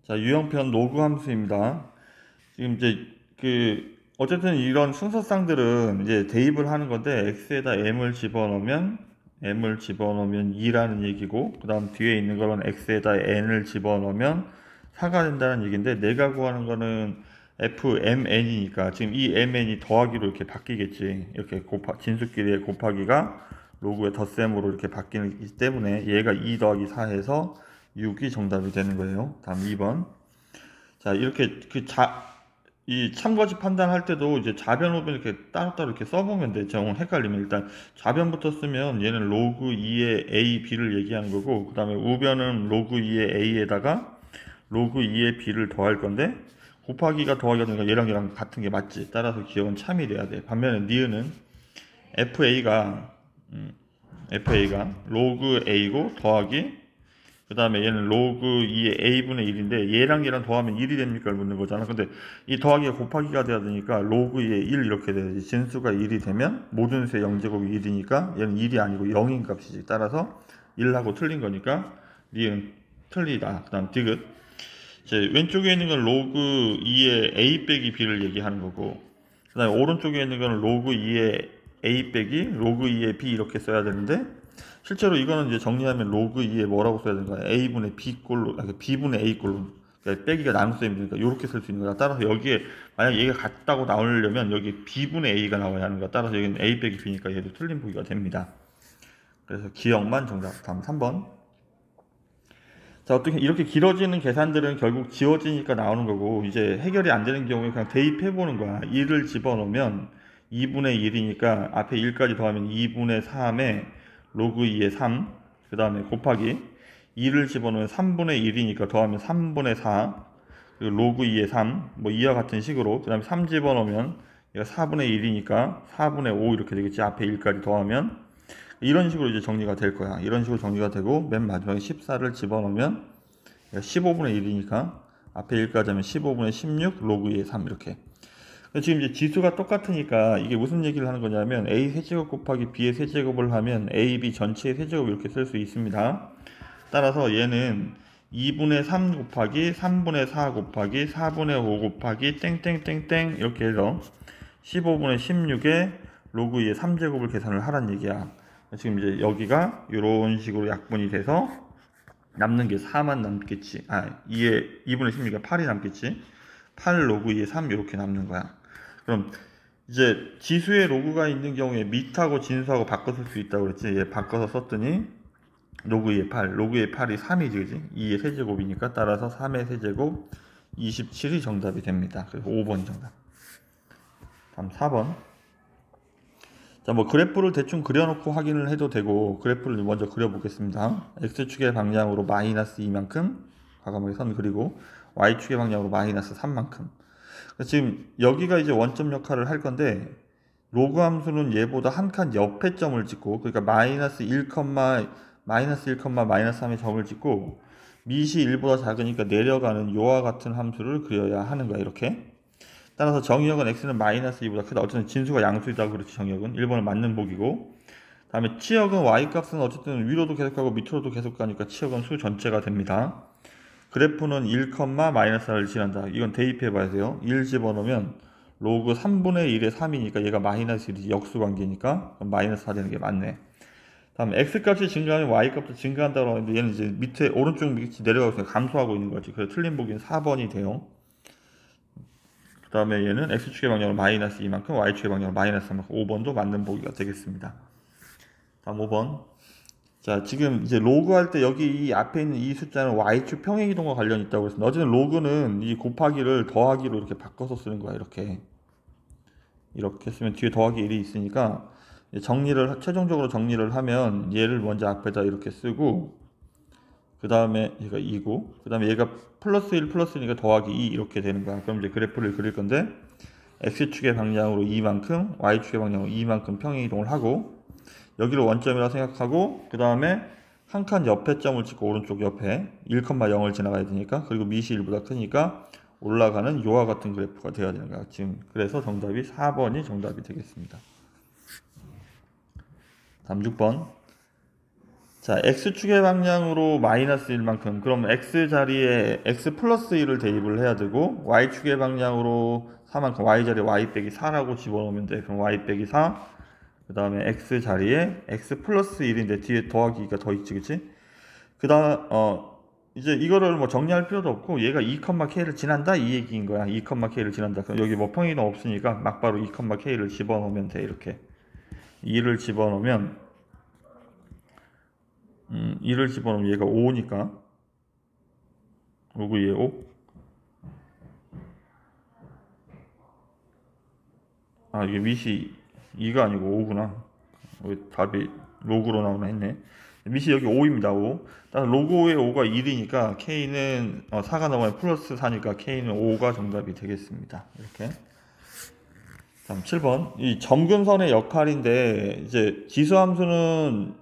자, 유형편 로그 함수입니다. 지금 이제 어쨌든 이런 순서쌍들은 이제 대입을 하는 건데 x에다 m을 집어넣으면 2라는 얘기고, 그 다음 뒤에 있는 거는 x에다 n을 집어넣으면 4가 된다는 얘기인데, 내가 구하는 거는 fmn이니까 지금 이 mn이 더하기로 이렇게 바뀌겠지. 이렇게 진수끼리의 곱하기가 로그의 덧셈으로 이렇게 바뀌기 때문에 얘가 2 더하기 4 해서 6이 정답이 되는 거예요. 다음 2번. 자, 이렇게 이 참거짓 판단할 때도 이제 좌변, 우변 이렇게 따로따로 이렇게 써보면 돼. 정 헷갈리면 일단 좌변부터 쓰면 얘는 로그 2의 a, b를 얘기하는 거고, 그 다음에 우변은 로그 2의 a에다가 로그 2의 b를 더할 건데, 곱하기가 더하기가 되니까 얘랑 같은 게 맞지. 따라서 기억은 참이 돼야 돼. 반면에 니은은 fa가 fa가 로그 a고 더하기, 그 다음에 얘는 로그 2의 a분의 1인데 얘랑 더하면 1이 됩니까? 묻는 거잖아. 근데 이 더하기가 곱하기가 돼야 되니까 로그 2의 1 이렇게 돼야지. 진수가 1이 되면 모든 수의 0제곱이 1이니까 얘는 1이 아니고 0인 값이지. 따라서 1하고 틀린 거니까 니은 틀리다. 그 다음 디귿. 이제 왼쪽에 있는 건 로그 2의 a 빼기 b를 얘기하는 거고, 그 다음에 오른쪽에 있는 건 로그 2의 a 빼기 로그 2의 b 이렇게 써야 되는데, 실제로 이거는 이제 정리하면 로그 2에 뭐라고 써야 되는 거야? a분의 b꼴로, b분의 a꼴로. 그러니까 빼기가 나눗셈이 되니까 이렇게 쓸 수 있는 거야. 따라서 여기에 만약 얘가 같다고 나오려면 여기 b분의 a가 나와야 하는 거야. 따라서 여기는 a 빼기 b니까 얘도 틀린 보기가 됩니다. 그래서 기억만 정답. 다음 3번. 자, 어떻게 이렇게 길어지는 계산들은 결국 지워지니까 나오는 거고, 이제 해결이 안 되는 경우에 그냥 대입해 보는 거야. 1을 집어넣으면 2분의 1이니까 앞에 1까지 더하면 2분의 3에 로그 2의 3, 그 다음에 곱하기 2를 집어넣으면 3분의 1이니까 더하면 3분의 4, 그리고 로그 2의 3, 뭐 이와 같은 식으로, 그 다음에 3 집어넣으면 얘가 4분의 1이니까 4분의 5 이렇게 되겠지. 앞에 1까지 더하면 이런 식으로 이제 정리가 될 거야. 이런 식으로 정리가 되고, 맨 마지막에 14를 집어넣으면 15분의 1이니까 앞에 1까지 하면 15분의 16 로그 2의 3 이렇게. 지금 이제 지수가 똑같으니까 이게 무슨 얘기를 하는 거냐면 a 세제곱 곱하기 b의 세제곱을 하면 a, b 전체의 세제곱 이렇게 쓸 수 있습니다. 따라서 얘는 2분의 3 곱하기 3분의 4 곱하기 4분의 5 곱하기 땡땡땡땡 이렇게 해서 15분의 16에 로그 2의 3제곱을 계산을 하란 얘기야. 지금 이제 여기가 이런 식으로 약분이 돼서 남는 게 4만 남겠지. 2분의 16이 8이 남겠지. 8 로그 2의 3 이렇게 남는 거야. 그럼 이제 지수에 로그가 있는 경우에 밑하고 진수하고 바꿔 쓸 수 있다고 그랬지. 얘 바꿔서 썼더니 로그 2의 8, 로그 2의 8이 3이지, 그지? 2의 세제곱이니까 따라서 3의 세제곱 27이 정답이 됩니다. 그래서 5번이 정답. 다음 4번. 자, 뭐 그래프를 대충 그려놓고 확인을 해도 되고, 그래프를 먼저 그려보겠습니다. x축의 방향으로 마이너스 2만큼 과감하게 선 그리고 y축의 방향으로 마이너스 3만큼. 지금 여기가 이제 원점 역할을 할 건데, 로그 함수는 얘보다 한 칸 옆에 점을 찍고, 그러니까 마이너스 1, 마이너스 1, 마이너스 3의 점을 찍고, 밑이 1보다 작으니까 내려가는 요와 같은 함수를 그려야 하는 거야, 이렇게. 따라서 정의역은 x는 마이너스 2보다 크다. 어쨌든 진수가 양수이다, 그렇지. 정의역은 1번은 맞는 보기고, 다음에 치역은 y값은 어쨌든 위로도 계속가고 밑으로도 계속 가니까 치역은 수 전체가 됩니다. 그래프는 1, 마이너스 4를 지난다. 이건 대입해 봐야 돼요. 1 집어넣으면 로그 3분의 1의 3이니까 얘가 마이너스 1이지. 역수관계니까 마이너스 4 되는 게 맞네. 다음 x값이 증가하면 y값도 증가한다고 하는데, 얘는 이제 밑에 오른쪽 밑이 내려가고 있으니까 감소하고 있는 거지. 그래서 틀린 보기는 4번이 돼요. 그 다음에 얘는 x축의 방향으로 마이너스 2만큼, y축의 방향으로 마이너스 3만큼. 5번도 맞는 보기가 되겠습니다. 다음 5번. 자, 지금 이제 로그 할 때 여기 이 앞에 있는 이 숫자는 y축 평행이동과 관련이 있다고 했습니다. 어쨌든 로그는 이 곱하기를 더하기로 이렇게 바꿔서 쓰는 거야. 이렇게 쓰면 뒤에 더하기 1이 있으니까 최종적으로 정리를 하면 얘를 먼저 앞에다 이렇게 쓰고, 그 다음에 얘가 2고, 그 다음에 얘가 플러스 1 플러스 1이니까 더하기 2 이렇게 되는 거야. 그럼 이제 그래프를 그릴 건데, x축의 방향으로 2만큼, y축의 방향으로 2만큼 평행이동을 하고, 여기를 원점이라고 생각하고, 그 다음에 한 칸 옆에 점을 찍고 오른쪽 옆에 1,0을 지나가야 되니까, 그리고 밑이 1보다 크니까 올라가는 요와 같은 그래프가 되어야 되는 거야. 지금 그래서 정답이 4번이 정답이 되겠습니다. 다음 6번. 자, x축의 방향으로 마이너스 1만큼, 그럼 x 자리에 x 플러스 1을 대입을 해야 되고, y축의 방향으로 4만큼, y 자리에 y 빼기 4라고 집어넣으면 돼. 그럼 y 빼기 4, 그 다음에 x 자리에 x 플러스 1인데 뒤에 더하기가 더 있지, 그치? 그 다음, 이제 이거를 뭐 정리할 필요도 없고, 얘가 2,k를 지난다 이 얘기인 거야. 2,k를 지난다. 그럼 여기 뭐 평이동 없으니까 막바로 2,k를 집어넣으면 돼. 이렇게 2를 집어넣으면 2를 집어넣으면 얘가 5니까 로그 2에 5. 아, 이게 밑이 2가 아니고 5구나. 답이 로그로 나오나 했네. 밑이 여기 5입니다. 5. 따라서 로그 5에 5가 1이니까 K는 4가 넘어야 플러스 4니까 K는 5가 정답이 되겠습니다. 이렇게. 다음 7번. 이 점근선의 역할인데, 이제 지수함수는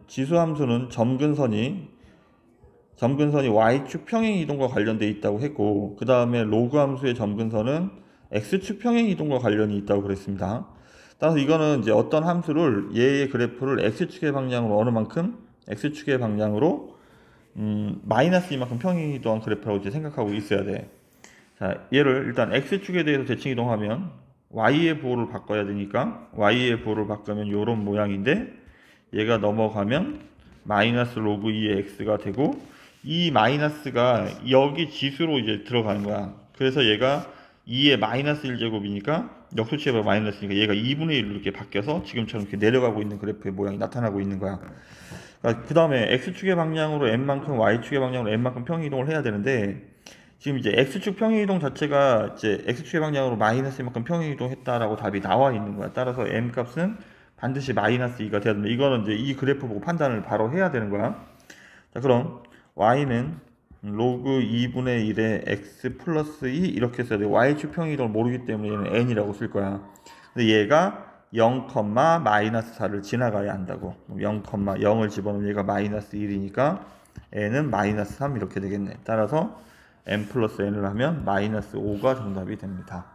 점근선이 y축 평행 이동과 관련되어 있다고 했고, 그 다음에 로그 함수의 점근선은 x축 평행 이동과 관련이 있다고 그랬습니다. 따라서 이거는 이제 어떤 함수를 얘의 그래프를 x축의 방향으로 어느 만큼 x축의 방향으로 마이너스 이만큼 평행 이동한 그래프라고 이제 생각하고 있어야 돼. 자, 얘를 일단 x축에 대해서 대칭 이동하면 y의 부호를 바꿔야 되니까 y의 부호를 바꾸면 이런 모양인데, 얘가 넘어가면 마이너스 로그 2의 x가 되고, 이 마이너스가 여기 지수로 이제 들어가는 거야. 그래서 얘가 2의 마이너스 1제곱이니까 역수치해봐 마이너스니까 얘가 2분의 1로 이렇게 바뀌어서 지금처럼 이렇게 내려가고 있는 그래프의 모양이 나타나고 있는 거야. 그 다음에 x축의 방향으로 n만큼 y축의 방향으로 n만큼 평이동을 해야 되는데, 지금 이제 x축 평행이동 자체가 이제 x축의 방향으로 마이너스 만큼 평행이동 했다라고 답이 나와 있는 거야. 따라서 m 값은 반드시 마이너스 2가 돼야 된다. 이거는 이제 이 그래프 보고 판단을 바로 해야 되는 거야. 자, 그럼 y는 로그 2분의 1에 x 플러스 2 이렇게 써야 돼. y축 평행이동을 모르기 때문에 얘는 n이라고 쓸 거야. 근데 얘가 0, 마이너스 4를 지나가야 한다고. 0을 집어넣으면 얘가 마이너스 1이니까 n은 마이너스 3 이렇게 되겠네. 따라서 n 플러스 n을 하면 마이너스 5가 정답이 됩니다.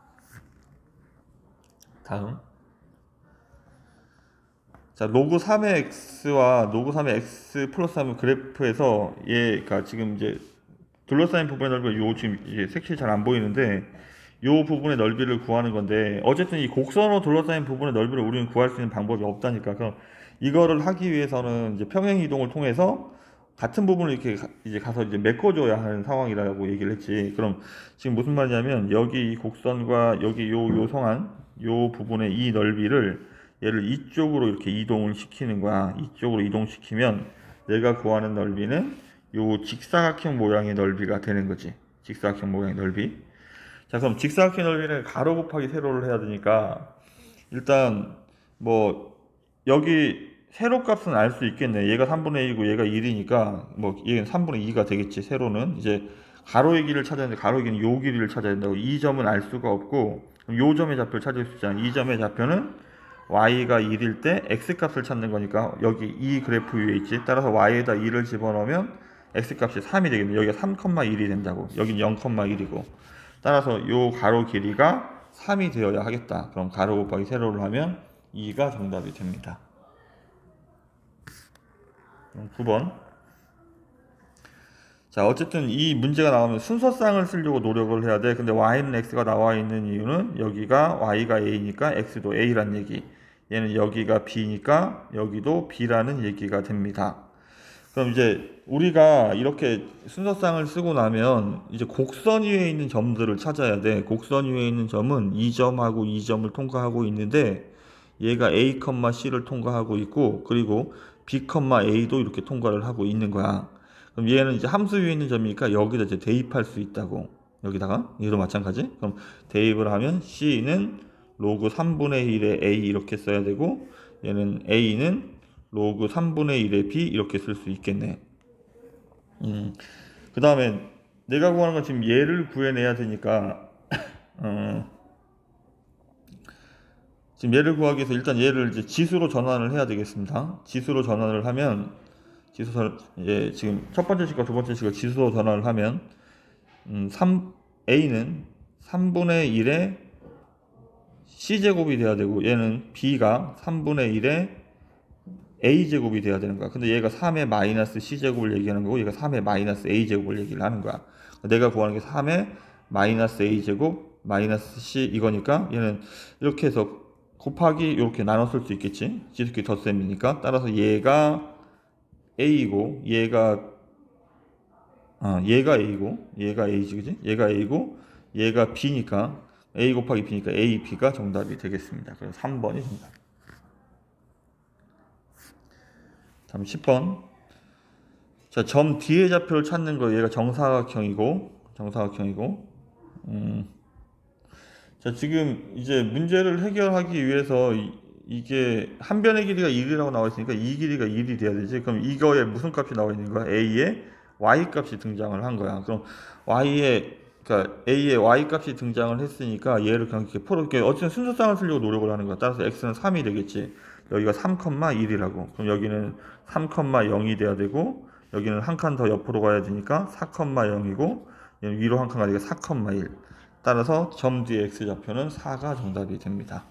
다음. 자, 로그 3의 x와 로그 3의 x 플러스 3의 그래프에서 얘가 지금 이제 둘러싸인 부분의 넓이가 요 지금 이제 색칠이 잘 안 보이는데, 요 부분의 넓이를 구하는 건데, 어쨌든 이 곡선으로 둘러싸인 부분의 넓이를 우리는 구할 수 있는 방법이 없다니까. 그럼 이거를 하기 위해서는 이제 평행 이동을 통해서 같은 부분을 이렇게 이제 가서 이제 메꿔줘야 하는 상황이라고 얘기를 했지. 그럼 지금 무슨 말이냐면, 여기 이 곡선과 여기 요 요성한 요 부분의 이 넓이를 얘를 이쪽으로 이렇게 이동을 시키는 거야. 이쪽으로 이동시키면 내가 구하는 넓이는 요 직사각형 모양의 넓이가 되는 거지. 직사각형 모양의 넓이. 자, 그럼 직사각형 넓이를 가로 곱하기 세로를 해야 되니까, 일단 뭐 여기 세로 값은 알 수 있겠네. 얘가 3분의 1이고 얘가 1이니까 뭐 얘는 3분의 2가 되겠지. 세로는 이제 가로의 길이를 찾아야 되는데, 가로의 길이는 요 길이를 찾아야 된다고. 이 점은 알 수가 없고, 그럼 요 점의 좌표를 찾을 수 있잖아. 이 점의 좌표는 y가 1일 때 x 값을 찾는 거니까 여기 이 그래프 위에 있지. 따라서 y에다 2를 집어넣으면 x 값이 3이 되겠네. 여기가 3,1이 된다고. 여긴 0,1이고. 따라서 요 가로 길이가 3이 되어야 하겠다. 그럼 가로 곱하기 세로를 하면 2가 정답이 됩니다. 9번. 자, 어쨌든 이 문제가 나오면 순서쌍을 쓰려고 노력을 해야 돼. 근데 y는 x가 나와 있는 이유는 여기가 y가 a니까 x도 a란 얘기, 얘는 여기가 b니까 여기도 b라는 얘기가 됩니다. 그럼 이제 우리가 이렇게 순서쌍을 쓰고 나면 이제 곡선 위에 있는 점들을 찾아야 돼. 곡선 위에 있는 점은 이 점하고 이 점을 통과하고 있는데, 얘가 a, c를 통과하고 있고, 그리고 b, a도 이렇게 통과를 하고 있는 거야. 그럼 얘는 이제 함수 위에 있는 점이니까 여기다 이제 대입할 수 있다고. 여기다가 얘도 마찬가지. 그럼 대입을 하면 c는 로그 3분의 1의 a 이렇게 써야 되고, 얘는 a는 로그 3분의 1의 b 이렇게 쓸 수 있겠네. 그 다음에 내가 구하는 건 지금 얘를 구해내야 되니까 지금 얘를 구하기 위해서 일단 얘를 이제 지수로 전환을 해야 되겠습니다. 지수로 전환을 하면 이제 지금 첫 번째 식과 두 번째 식을 지수로 전환을 하면 a는 3분의 1의 c제곱이 돼야 되고, 얘는 b가 3분의 1의 a제곱이 돼야 되는 거야. 근데 얘가 3의 마이너스 c제곱을 얘기하는 거고 얘가 3의 마이너스 a제곱을 얘기를 하는 거야. 내가 구하는 게 3의 마이너스 a제곱 마이너스 c 이거니까 얘는 이렇게 해서 곱하기 이렇게 나눠 쓸 수 있겠지. 지수끼리 덧셈이니까. 따라서 얘가 a이고 얘가 얘가 a지, 그지? 얘가 a고 얘가 b니까 a 곱하기 b니까 a, b가 정답이 되겠습니다. 그래서 3번이 정답. 다음 10번. 자, 점 D의 좌표를 찾는 거 얘가 정사각형이고 자, 지금 이제 문제를 해결하기 위해서 이게 한 변의 길이가 1이라고 나와 있으니까 이 길이가 1이 돼야 되지. 그럼 이거에 무슨 값이 나와 있는 거야? A에 Y 값이 등장을 한 거야. 그럼 그러니까 A에 Y 값이 등장을 했으니까 얘를 그냥 이렇게 어쨌든 순서상을 쓰려고 노력을 하는 거야. 따라서 X는 3이 되겠지. 여기가 3,1이라고. 그럼 여기는 3,0이 돼야 되고 여기는 한 칸 더 옆으로 가야 되니까 4,0이고 얘는 위로 한 칸 가니까 4,1. 따라서 점 D의 X좌표는 4가 정답이 됩니다.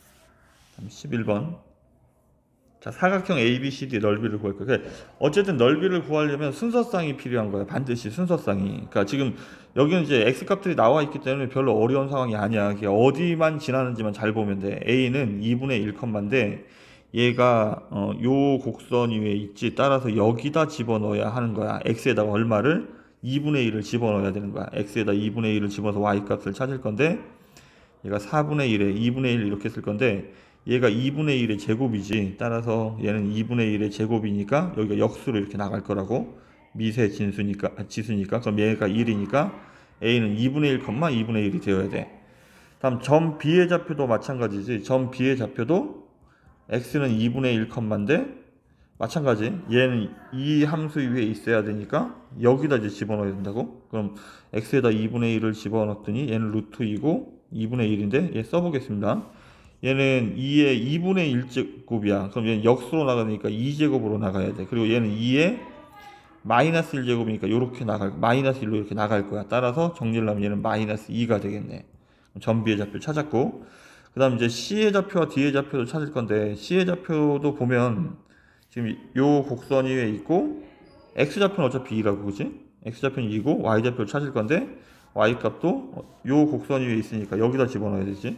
11번. 자, 사각형 ABCD 넓이를 구할 거예요. 어쨌든 넓이를 구하려면 순서쌍이 필요한 거예요. 반드시 순서쌍이. 그러니까 지금 여기는 이제 X값들이 나와 있기 때문에 별로 어려운 상황이 아니야. 어디만 지나는지만 잘 보면 돼. A는 2분의 1컴마인데 얘가 요 곡선 위에 있지. 따라서 여기다 집어넣어야 하는 거야. X에다가 얼마를? 2분의 1을 집어넣어야 되는 거야. X에다 2분의 1을 집어서 Y값을 찾을 건데 얘가 4분의 1에 2분의 1 이렇게 쓸 건데 얘가 2분의 1의 제곱이지. 따라서 얘는 2분의 1의 제곱이니까 여기가 역수로 이렇게 나갈 거라고. 미세 지수니까 그럼 얘가 1이니까 A는 2분의 1, 2분의 1이 되어야 돼. 다음 점 B의 좌표도 마찬가지지. 점 B의 좌표도 X는 2분의 1컴마인데 마찬가지. 얘는 이 함수 위에 있어야 되니까 여기다 이제 집어넣어야 된다고. 그럼 X에다 2분의 1을 집어넣었더니 얘는 루트 2고 2분의 1인데 얘 써보겠습니다. 얘는 2의 2분의 1제곱이야. 그럼 얘는 역수로 나가니까 2제곱으로 나가야 돼. 그리고 얘는 2의 마이너스 1제곱이니까 요렇게 마이너스 1로 이렇게 나갈 거야. 따라서 정리를 하면 얘는 마이너스 2가 되겠네. 점 B의 좌표를 찾았고, 그 다음 이제 C의 좌표와 D의 좌표도 찾을 건데, C의 좌표도 보면 지금 요 곡선 위에 있고, X좌표는 어차피 2라고, 그지? X좌표는 2고, Y좌표를 찾을 건데, Y값도 요 곡선 위에 있으니까 여기다 집어넣어야 되지.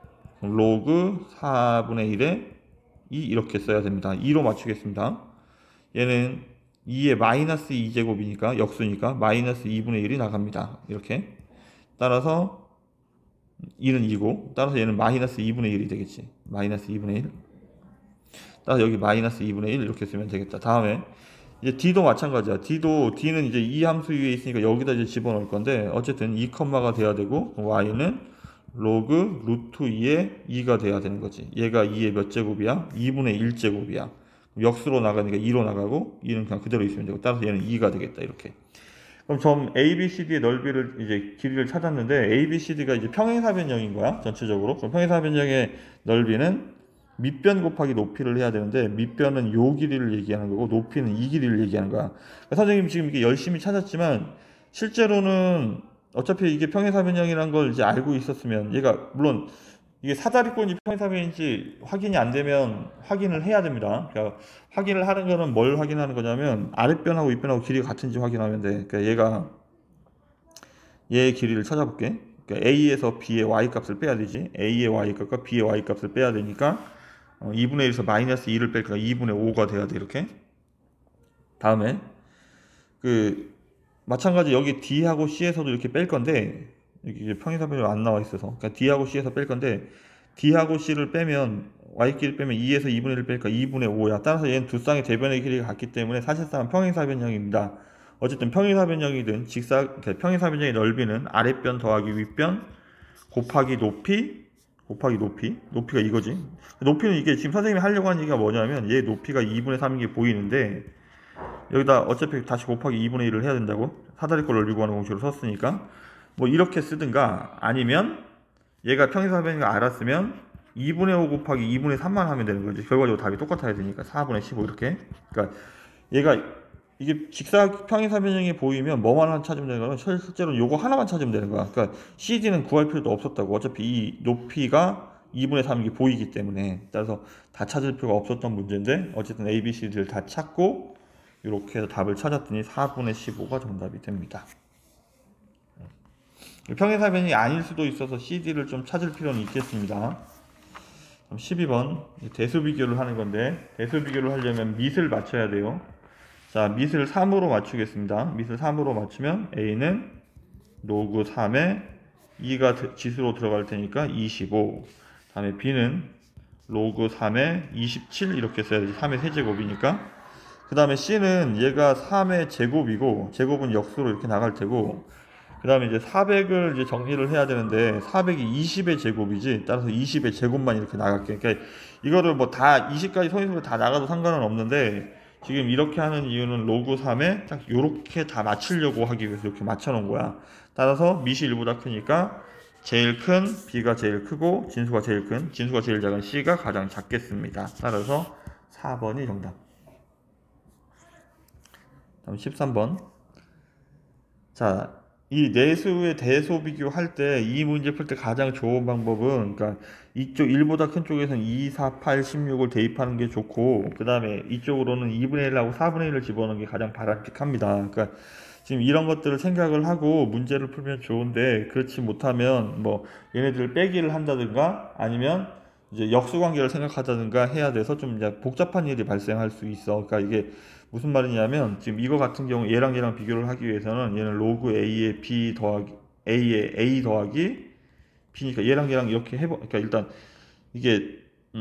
로그 4분의 1에 2 이렇게 써야 됩니다. 2로 맞추겠습니다. 얘는 2의 마이너스 2제곱이니까 역수니까 마이너스 2분의 1이 나갑니다. 이렇게. 따라서 1은 2고 따라서 얘는 마이너스 2분의 1이 되겠지. 마이너스 2분의 1. 따라서 여기 마이너스 2분의 1 이렇게 쓰면 되겠다. 다음에 이제 D도 마찬가지야. D는 이제 이 함수 위에 있으니까 여기다 이제 집어넣을 건데 어쨌든 2컴마가 돼야 되고 Y는 로그 루트 2의 2가 돼야 되는 거지. 얘가 2의 몇 제곱이야? 2분의 1제곱이야. 역수로 나가니까 2로 나가고 2는 그냥 그대로 있으면 되고 따라서 얘는 2가 되겠다. 이렇게. 그럼 점 ABCD의 넓이를 이제 길이를 찾았는데 ABCD가 이제 평행사변형인 거야. 전체적으로. 그럼 평행사변형의 넓이는 밑변 곱하기 높이를 해야 되는데 밑변은 요 길이를 얘기하는 거고 높이는 이 길이를 얘기하는 거야. 그러니까 선생님 지금 이게 열심히 찾았지만 실제로는 어차피 이게 평행사변형이라는 걸 이제 알고 있었으면 얘가 물론 이게 사다리꼴이 평행사변인지 확인이 안 되면 확인을 해야 됩니다. 그러니까 확인을 하는 거는 뭘 확인하는 거냐면 아랫변하고 윗변하고 길이가 같은지 확인하면 돼. 그러니까 얘의 길이를 찾아볼게. 그러니까 A에서 B의 Y값을 빼야 되지. A의 Y값과 B의 Y값을 빼야 되니까 2분의 1에서 마이너스 2를 뺄까 2분의 5가 돼야 돼. 이렇게. 다음에 마찬가지 여기 D하고 C에서도 이렇게 뺄 건데 여기 평행사변으로 안 나와 있어서 그러니까 D하고 C에서 뺄 건데 D하고 C를 빼면 Y끼리 빼면 2에서 2분의 1을 뺄까 2분의 5야. 따라서 얘는 두 쌍의 대변의 길이가 같기 때문에 사실상 평행사변형입니다. 어쨌든 평행사변형이든 평행사변형의 넓이는 아랫변 더하기 윗변 곱하기 높이가 이거지. 높이는 이게 지금 선생님이 하려고 하는 얘기가 뭐냐면 얘 높이가 2분의 3인 게 보이는데 여기다 어차피 다시 곱하기 2분의 1을 해야 된다고 사다리꼴 넓이 구하는 공식으로 썼으니까 뭐 이렇게 쓰든가 아니면 얘가 평행사변인 거 알았으면 2분의 5 곱하기 2분의 3만 하면 되는 거지. 결과적으로 답이 똑같아야 되니까 4분의 15 이렇게. 그러니까 얘가 이게 평행사변형이 보이면 뭐만 찾으면 되는 거면 실제로는 요거 하나만 찾으면 되는 거야. 그러니까 CD는 구할 필요도 없었다고. 어차피 이 높이가 2분의 3이 보이기 때문에. 따라서 다 찾을 필요가 없었던 문제인데 어쨌든 A, B, C, D를 다 찾고 이렇게 해서 답을 찾았더니 4분의 15가 정답이 됩니다. 평행사변이 아닐 수도 있어서 CD를 좀 찾을 필요는 있겠습니다. 12번 대수 비교를 하는 건데, 대수 비교를 하려면 밑을 맞춰야 돼요. 자, 밑을 3으로 맞추겠습니다. 밑을 3으로 맞추면 A는 로그 3에 2가 지수로 들어갈 테니까 25. 다음에 B는 로그 3에 27 이렇게 써야지. 3의 세제곱이니까. 그 다음에 C는 얘가 3의 제곱이고, 제곱은 역수로 이렇게 나갈 테고, 그 다음에 이제 400을 이제 정리를 해야 되는데 400이 20의 제곱이지, 따라서 20의 제곱만 이렇게 나갈게. 그러니까 이거를 뭐 다 20까지 소인수로 다 나가도 상관은 없는데, 지금 이렇게 하는 이유는 로그 3에 딱 요렇게 다 맞추려고 하기 위해서 이렇게 맞춰 놓은 거야. 따라서 밑이 1보다 크니까 제일 큰 B가 제일 크고 진수가 제일 큰, 진수가 제일 작은 C가 가장 작겠습니다. 따라서 4번이 정답. 다음 13번. 자, 이 내수의 대소 비교할 때 이 문제 풀 때 가장 좋은 방법은, 그러니까 이쪽 1보다 큰 쪽에서는 2, 4, 8, 16을 대입하는 게 좋고, 그 다음에 이쪽으로는 2분의 1하고 4분의 1을 집어넣는 게 가장 바람직합니다. 그러니까 지금 이런 것들을 생각을 하고 문제를 풀면 좋은데, 그렇지 못하면 뭐 얘네들을 빼기를 한다든가 아니면 이제 역수관계를 생각하다든가 해야 돼서 좀 이제 복잡한 일이 발생할 수 있어. 그러니까 이게 무슨 말이냐면, 지금 이거 같은 경우 얘랑 비교를 하기 위해서는 얘는 로그 A에 B 더하기 A에 A 더하기 B니까 얘랑 이렇게 해보. 그러니까 일단 이게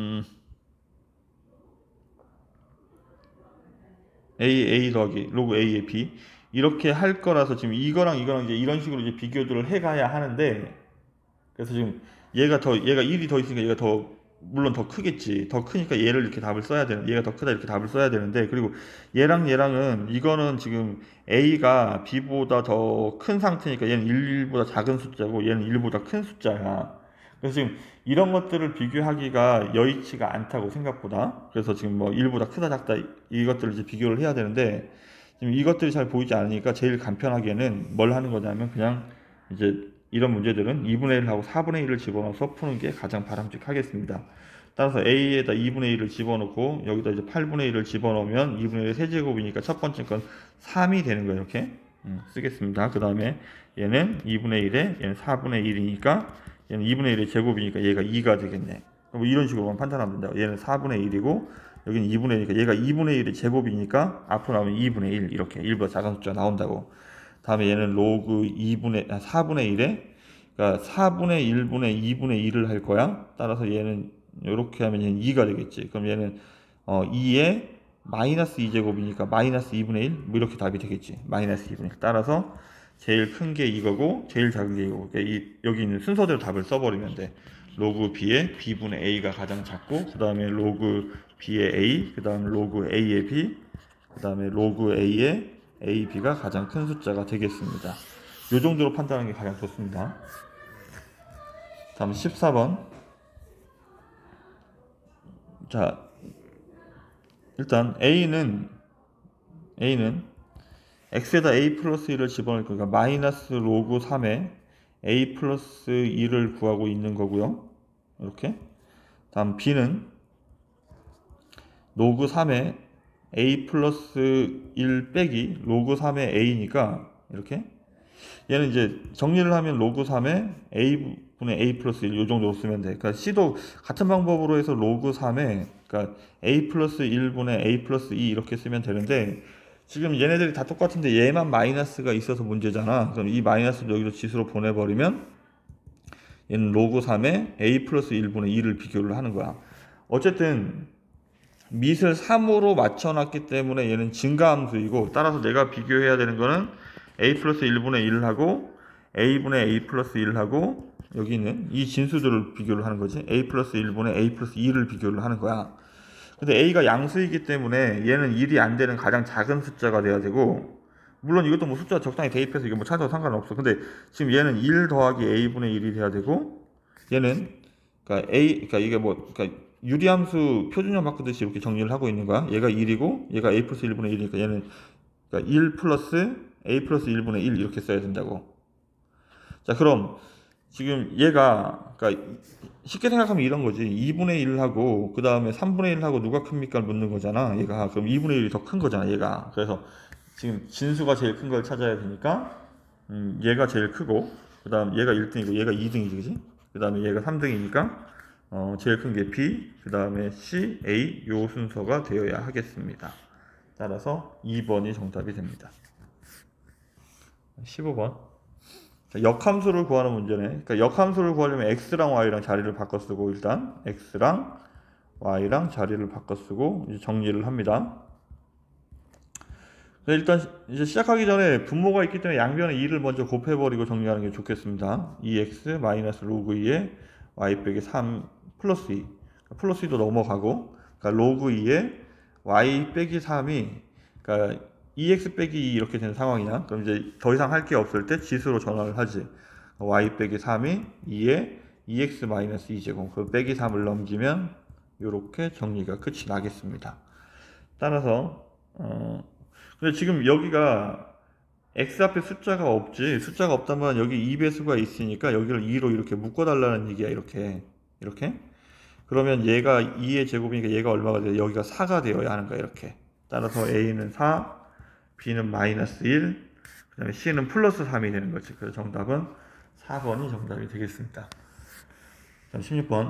A 더하기 로그 A에 B 이렇게 할 거라서 지금 이거랑 이제 이런 식으로 이제 비교들을 해가야 하는데, 그래서 지금 얘가 1이 더 있으니까 얘가 더 물론 더 크겠지. 더 크니까 얘를 이렇게 답을 써야 되는, 얘가 더 크다 이렇게 답을 써야 되는데, 그리고 얘랑은 이거는 지금 A가 B보다 더 큰 상태니까 얘는 1보다 작은 숫자고 얘는 1보다 큰 숫자야. 그래서 지금 이런 것들을 비교하기가 여의치가 않다고 생각보다. 그래서 지금 뭐 1보다 크다 작다 이것들을 이제 비교를 해야 되는데, 지금 이것들이 잘 보이지 않으니까 제일 간편하게는 뭘 하는 거냐면 그냥 이제 이런 문제들은 2분의 1하고 4분의 1을 집어넣어서 푸는 게 가장 바람직하겠습니다. 따라서 A에다 2분의 1을 집어넣고 여기다 이제 8분의 1을 집어넣으면 2분의 1의 세제곱이니까 첫 번째 건 3이 되는 거예요. 이렇게 쓰겠습니다. 그 다음에 얘는 2분의 1에 얘는 4분의 1이니까 얘는 2분의 1의 제곱이니까 얘가 2가 되겠네. 뭐 이런 식으로만 판단하면 된다. 얘는 4분의 1이고 여기는 2분의 1이니까 얘가 2분의 1의 제곱이니까 앞으로 나오면 2분의 1 이렇게 1보다 작은 숫자가 나온다고. 다음에 얘는 로그 4분의 1에, 그러니까 4분의 1분의 2분의 1을 할 거야. 따라서 얘는 이렇게 하면 얘는 2가 되겠지. 그럼 얘는 2에 마이너스 2제곱이니까 마이너스 2분의 1, 뭐 이렇게 답이 되겠지. 마이너스 2분의 1. 따라서 제일 큰 게 이거고 제일 작은 게 이거고, 그러니까 여기 있는 순서대로 답을 써버리면 돼. 로그 B에 B분의 A가 가장 작고, 그 다음에 로그 B에 A, 그 다음에 로그 A에 B, 그 다음에 로그 A에 A, B가 가장 큰 숫자가 되겠습니다. 이 정도로 판단하는 게 가장 좋습니다. 다음 14번. 자, 일단 A는 X에다 A 플러스 1을 집어넣을 거니까 마이너스 로그 3에 A 플러스 1을 구하고 있는 거고요. 이렇게. 다음 B는 로그 3에 A 플러스 1 빼기 로그 3의 A니까 이렇게. 얘는 이제 정리를 하면 로그 3에 A분의 A 플러스 1 이 정도로 쓰면 돼. 그러니까 C도 같은 방법으로 해서 로그 3에 그러니까 A 플러스 1분의 A 플러스 2 이렇게 쓰면 되는데, 지금 얘네들이 다 똑같은데 얘만 마이너스가 있어서 문제잖아. 그럼 이 마이너스를 여기로 지수로 보내버리면 얘는 로그 3에 A 플러스 1분의 2를 비교를 하는 거야. 어쨌든 밑을 3으로 맞춰놨기 때문에 얘는 증가함수이고, 따라서 내가 비교해야 되는 거는 A 플러스 1분의 1을 하고 A분의 A 플러스 1을 하고 여기 있는 이 진수들을 비교를 하는 거지. A 플러스 1분의 A 플러스 2를 비교를 하는 거야. 근데 A가 양수이기 때문에 얘는 1이 안 되는 가장 작은 숫자가 돼야 되고, 물론 이것도 뭐 숫자 적당히 대입해서 이거 뭐 찾아도 상관없어. 근데 지금 얘는 1 더하기 A분의 1이 돼야 되고, 얘는 그러니까 그러니까 이게 뭐 그러니까 유리함수 표준형 바꾸듯이 이렇게 정리를 하고 있는 거야. 얘가 1이고 얘가 A 플러스 1분의 1이니까 얘는 그러니까 1 플러스 A 플러스 1분의 1 이렇게 써야 된다고. 자, 그럼 지금 얘가 그러니까 쉽게 생각하면 이런 거지. 2분의 1하고 그 다음에 3분의 1하고 누가 큽니까 묻는 거잖아. 얘가 그럼 2분의 1이 더 큰 거잖아. 얘가. 그래서 지금 진수가 제일 큰 걸 찾아야 되니까 얘가 제일 크고 그 다음 얘가 1등이고 얘가 2등이지, 그지? 그 다음에 얘가 3등이니까 제일 큰 게 B, 그 다음에 C, A 요 순서가 되어야 하겠습니다. 따라서 2번이 정답이 됩니다. 15번. 역함수를 구하는 문제네. 그러니까 역함수를 구하려면 x랑 y랑 자리를 바꿔 쓰고 일단 x랑 y랑 자리를 바꿔 쓰고 이제 정리를 합니다. 일단 이제 시작하기 전에 분모가 있기 때문에 양변에 2를 먼저 곱해버리고 정리하는 게 좋겠습니다. 2x 마이너스 로그 2에 y 빼기 3 플러스 2 플러스 2도 넘어가고 그러니까 로그 2에 y 빼기 3이 그러니까 2x 빼기 2 이렇게 되는 상황이야. 그럼 이제 더 이상 할 게 없을 때 지수로 전환을 하지. y 빼기 3이 2에 2x 마이너스 2제곱 그 빼기 3을 넘기면 이렇게 정리가 끝이 나겠습니다. 따라서 근데 지금 여기가 x 앞에 숫자가 없지. 숫자가 없다면 여기 2배수가 있으니까 여기를 2로 이렇게 묶어달라는 얘기야. 이렇게 그러면 얘가 2의 제곱이니까 얘가 얼마가 돼요? 여기가 4가 되어야 하는 거야. 이렇게. 따라서 a는 4, b는 마이너스 1, 그 다음에 c는 플러스 3이 되는 거지. 그래서 정답은 4번이 정답이 되겠습니다. 자, 16번.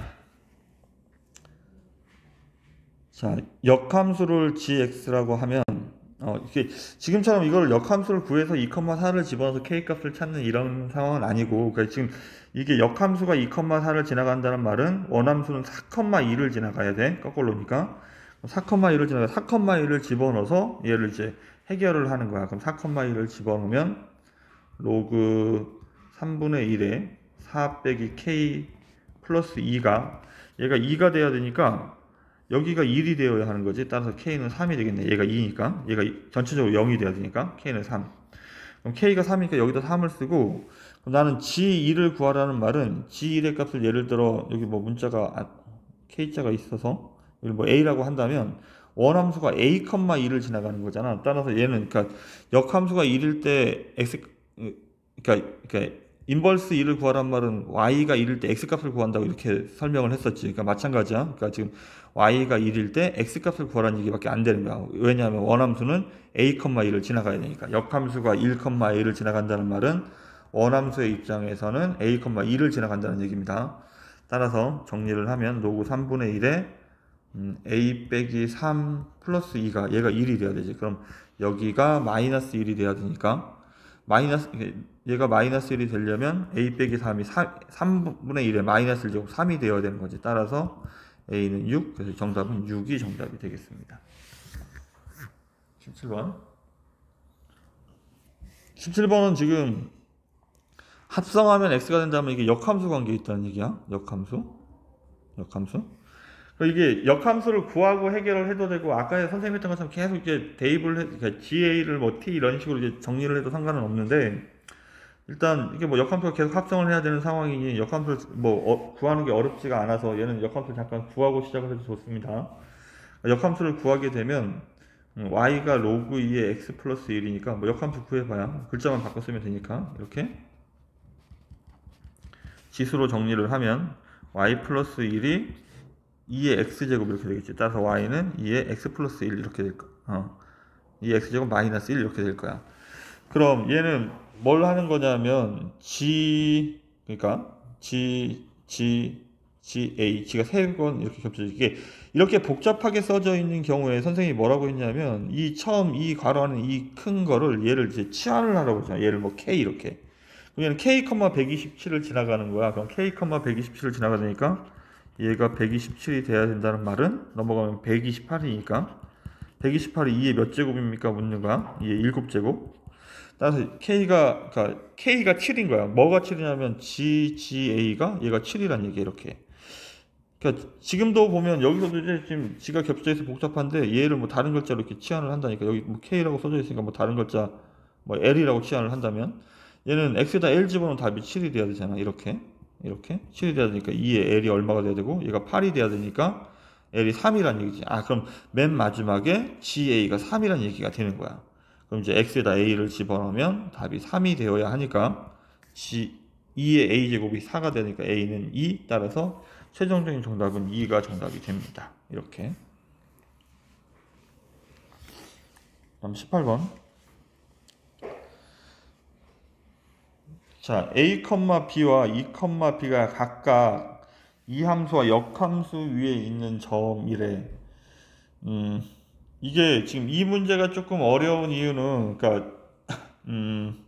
자, 역함수를 gx라고 하면 이게 지금처럼 이걸 역함수를 구해서 2,4를 집어넣어서 k값을 찾는 이런 상황은 아니고 그러니까 지금 이게 역함수가 2,4를 지나간다는 말은 원함수는 4,2를 지나가야 돼. 거꾸로니까 4,2를 지나가 4,2를 집어넣어서 얘를 이제 해결을 하는 거야. 그럼 4,2를 집어넣으면 로그 3분의 1에 4 빼기 k 플러스 2가 얘가 2가 돼야 되니까 여기가 1이 되어야 하는 거지. 따라서 k는 3이 되겠네. 얘가 2니까 얘가 전체적으로 0이 돼야 되니까 k는 3. 그럼 k가 3이니까 여기다 3을 쓰고 그럼 나는 g2를 구하라는 말은 g1의 값을 예를 들어 여기 뭐 문자가 k자가 있어서 여기 뭐 a라고 한다면 원함수가 a,2를 지나가는 거잖아. 따라서 얘는 그러니까 역함수가 1일 때 x 그러니까 인버스 1을 구하란 말은 y가 1일 때 x값을 구한다고 이렇게 설명을 했었지. 그러니까 마찬가지야. 그러니까 지금 y가 1일 때 x값을 구하라는 얘기밖에 안 되는 거야. 왜냐하면 원함수는 a,1을 지나가야 되니까. 역함수가 1,1을 지나간다는 말은 원함수의 입장에서는 a,2를 지나간다는 얘기입니다. 따라서 정리를 하면 로그 3분의 1에 a 빼기 3 플러스 2가 얘가 1이 돼야 되지. 그럼 여기가 마이너스 1이 돼야 되니까 얘가 마이너스 1이 되려면 a 빼기 3이 3분의 1에 마이너스 1제곱 3이 되어야 되는 거지. 따라서 a는 6, 그래서 정답은 6이 정답이 되겠습니다. 17번. 17번은 지금 합성하면 x가 된다면 이게 역함수 관계에 있다는 얘기야. 역함수. 이게 역함수를 구하고 해결을 해도 되고 아까 선생님 했던 것처럼 계속 이제 대입을 그러니까 GA를 뭐 T 이런 식으로 이제 정리를 해도 상관은 없는데 일단 이게 뭐 역함수가 계속 합성을 해야 되는 상황이니 역함수를 뭐 구하는 게 어렵지가 않아서 얘는 역함수를 잠깐 구하고 시작을 해도 좋습니다. 역함수를 구하게 되면 y가 로그 2의 x 플러스 1이니까 뭐 역함수 구해봐야 글자만 바꿔 쓰면 되니까 이렇게 지수로 정리를 하면 y 플러스 1이 2의 x제곱 이렇게 되겠지. 따라서 y는 2의 x 플러스 1 이렇게 될 거야. 2의 x제곱 마이너스 1 이렇게 될 거야. 그럼 얘는 뭘 하는 거냐면 그러니까 g가 세 번 이렇게 겹쳐져. 이게 이렇게 복잡하게 써져 있는 경우에 선생님이 뭐라고 했냐면 처음 이 괄호하는 이 큰 거를 얘를 이제 치환을 하라고 했잖아. 얘를 뭐 k 이렇게. 그러면 k, 127을 지나가는 거야. 그럼 k, 127을 지나가니까 얘가 127이 돼야 된다는 말은 넘어가면 128이니까 128이 2의 몇 제곱입니까? 묻는 거야. 2의 7제곱. 따라서 k가 7인 거야. 뭐가 7이냐면 GA가 얘가 7이란 얘기야. 이렇게. 그러니까 지금도 보면 여기서도 이제 지금 G가 겹쳐져 있어 복잡한데 얘를 뭐 다른 글자로 이렇게 치환을 한다니까. 여기 뭐 K라고 써져 있으니까 뭐 다른 글자 뭐 L이라고 치환을 한다면 얘는 X에다 L 집어넣으면 답이 7이 돼야 되잖아. 이렇게 7이 돼야 되니까 2에 L이 얼마가 돼야 되고 얘가 8이 돼야 되니까 L이 3이란 얘기지. 그럼 맨 마지막에 GA가 3이란 얘기가 되는 거야. 그럼 이제 X에다 A를 집어넣으면 답이 3이 되어야 하니까 2의 a제곱이 4가 되니까 a는 2, 따라서 최종적인 정답은 2가 정답이 됩니다. 이렇게. 다음 18번. 자, a, b와 2, b가 각각 이 함수와 역함수 위에 있는 점이래. 이게 지금 이 문제가 조금 어려운 이유는, 그러니까 음,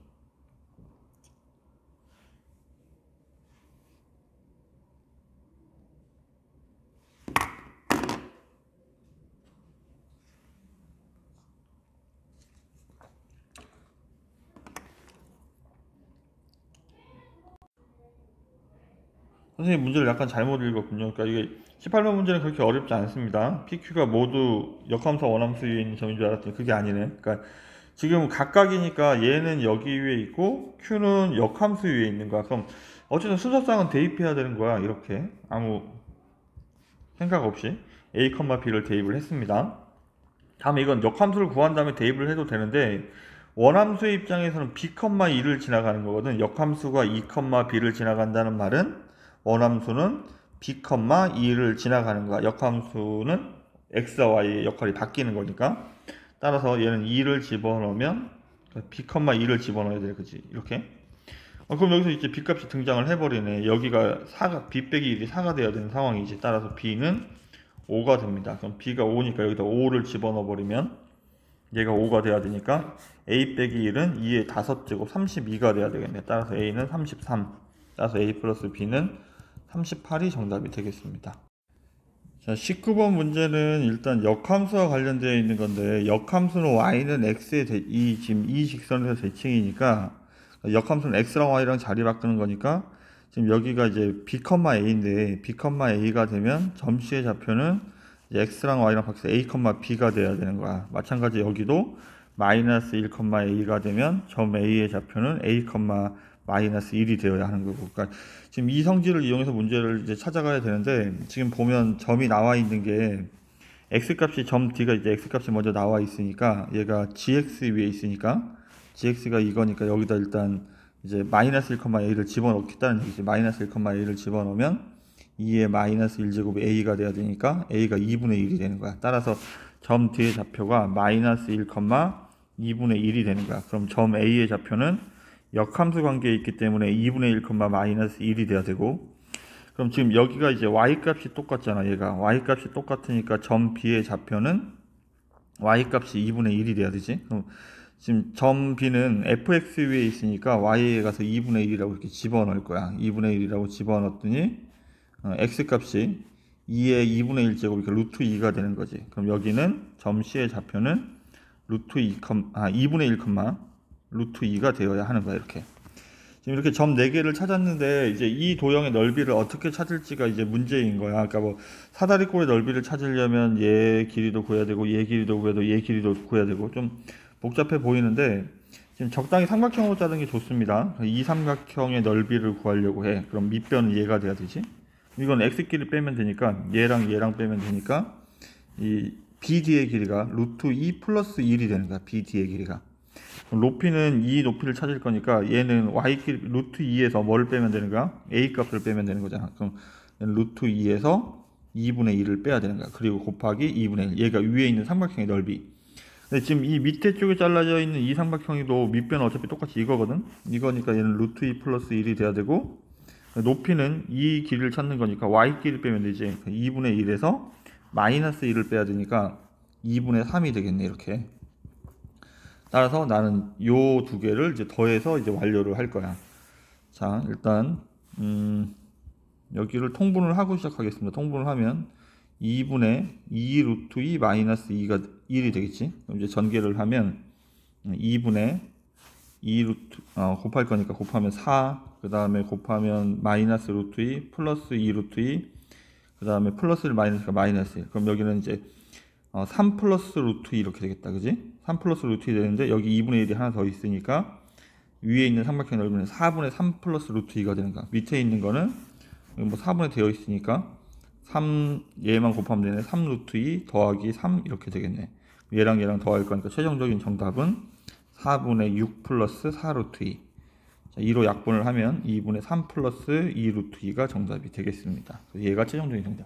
선생님 문제를 약간 잘못 읽었군요. 그러니까 이게 18번 문제는 그렇게 어렵지 않습니다. PQ가 모두 역함수와 원함수 위에 있는 점인 줄 알았더니 그게 아니네. 그러니까 지금 각각이니까 얘는 여기 위에 있고 Q는 역함수 위에 있는 거야. 그럼 어쨌든 순서상은 대입해야 되는 거야. 이렇게 아무 생각 없이 A, B를 대입을 했습니다. 다음에 이건 역함수를 구한 다음에 대입을 해도 되는데 원함수의 입장에서는 B, 2를 지나가는 거거든. 역함수가 2, B를 지나간다는 말은 원함수는 B, 2를 지나가는 거야. 역함수는 X와 Y의 역할이 바뀌는 거니까. 따라서 얘는 2를 집어넣으면 B, 2를 집어넣어야 돼. 그치? 이렇게. 그럼 여기서 이제 B 값이 등장을 해버리네. 여기가 4가, B 빼기 1이 4가 돼야 되는 상황이지. 따라서 B는 5가 됩니다. 그럼 B가 5니까 여기다 5를 집어넣어 버리면 얘가 5가 돼야 되니까 A 빼기 1은 2의 5제곱 32가 돼야 되겠네. 따라서 A는 33. 따라서 A 플러스 B는 38이 정답이 되겠습니다. 자, 19번 문제는 일단 역함수와 관련되어 있는 건데 역함수는 y는 x의 지금 이 직선에서 대칭이니까 역함수는 x랑 y랑 자리 바꾸는 거니까 지금 여기가 이제 b, a인데 b, a가 되면 점C의 좌표는 이제 x랑 y랑 바뀌어서 a, b가 돼야 되는 거야. 마찬가지 여기도 마이너스 1, a가 되면 점 a의 좌표는 a, 마이너스 1이 되어야 하는 거고. 그러니까 지금 이 성질을 이용해서 문제를 이제 찾아가야 되는데 지금 보면 점이 나와 있는 게 x값이 점 d가 이제 x값이 먼저 나와 있으니까 얘가 gx 위에 있으니까 gx가 이거니까 여기다 일단 이제 마이너스 1, a를 집어넣겠다는 얘기지. 마이너스 1, a를 집어넣으면 2의 마이너스 1제곱이 a가 돼야 되니까 a가 2분의 1이 되는 거야. 따라서 점 d의 좌표가 마이너스 1, 2분의 1이 되는 거야. 그럼 점 a의 좌표는 역함수 관계에 있기 때문에 2분의 1, 마이너스 1이 돼야 되고, 그럼 지금 여기가 이제 y값이 똑같잖아. 얘가 y값이 똑같으니까 점 b의 좌표는 y값이 2분의 1이 돼야 되지. 그럼 지금 점 b는 fx 위에 있으니까 y에 가서 2분의 1이라고 이렇게 집어넣을 거야. 2분의 1이라고 집어넣었더니 x값이 2의 2분의 1제곱 이렇게 루트 2가 되는 거지. 그럼 여기는 점 c의 좌표는 루트 2분의 1, 루트 2가 되어야 하는 거야. 이렇게 지금 이렇게 점 4개를 찾았는데 이제 이 도형의 넓이를 어떻게 찾을지가 이제 문제인 거야. 그러니까 뭐 사다리꼴의 넓이를 찾으려면 얘 길이도 구해야 되고 얘 길이도 구해야 되고 얘 길이도 구해야 되고 좀 복잡해 보이는데 지금 적당히 삼각형으로 짜는 게 좋습니다. 이 삼각형의 넓이를 구하려고 해. 그럼 밑변은 얘가 돼야 되지. 이건 x끼리 빼면 되니까 얘랑 얘랑 빼면 되니까 이 BD의 길이가 루트 2 플러스 1이 되는 거야. BD의 길이가. 높이는 이 높이를 찾을 거니까 얘는 y끼리 루트 2에서 뭐를 빼면 되는 거야? a 값을 빼면 되는 거잖아. 그럼 루트 2에서 2분의 1을 빼야 되는 거야. 그리고 곱하기 2분의 1. 얘가 위에 있는 삼각형의 넓이. 근데 지금 이 밑에 쪽에 잘라져 있는 이 삼각형이도 밑변은 어차피 똑같이 이거거든. 이거니까 얘는 루트 2 플러스 1이 돼야 되고, 높이는 이 길이를 찾는 거니까 y끼리 빼면 되지. 2분의 1에서 마이너스 1을 빼야 되니까 2분의 3이 되겠네. 이렇게. 따라서 나는 요 두 개를 이제 더해서 이제 완료를 할 거야. 자, 일단 여기를 통분을 하고 시작하겠습니다. 통분을 하면 2분의 2 루트 2 마이너스 2가 1이 되겠지. 그럼 이제 전개를 하면 2분의 2 루트 곱할 거니까 곱하면 4, 그 다음에 곱하면 마이너스 루트 2 플러스 2 루트 2, 그 다음에 플러스 1 마이너스가 마이너스 1. 그럼 여기는 이제 3 플러스 루트 2 이렇게 되겠다. 그지? 3 플러스 루트 2 되는데 여기 2분의 1이 하나 더 있으니까 위에 있는 삼각형 넓이는 4분의 3 플러스 루트 2가 되는 거야. 밑에 있는 거는 뭐 4분의 되어 있으니까 3 얘만 곱하면 되네. 3 루트 2 더하기 3 이렇게 되겠네. 얘랑 얘랑 더할 거니까 최종적인 정답은 4분의 6 플러스 4 루트 2. 자, 2로 약분을 하면 2분의 3 플러스 2 루트 2가 정답이 되겠습니다. 얘가 최종적인 정답.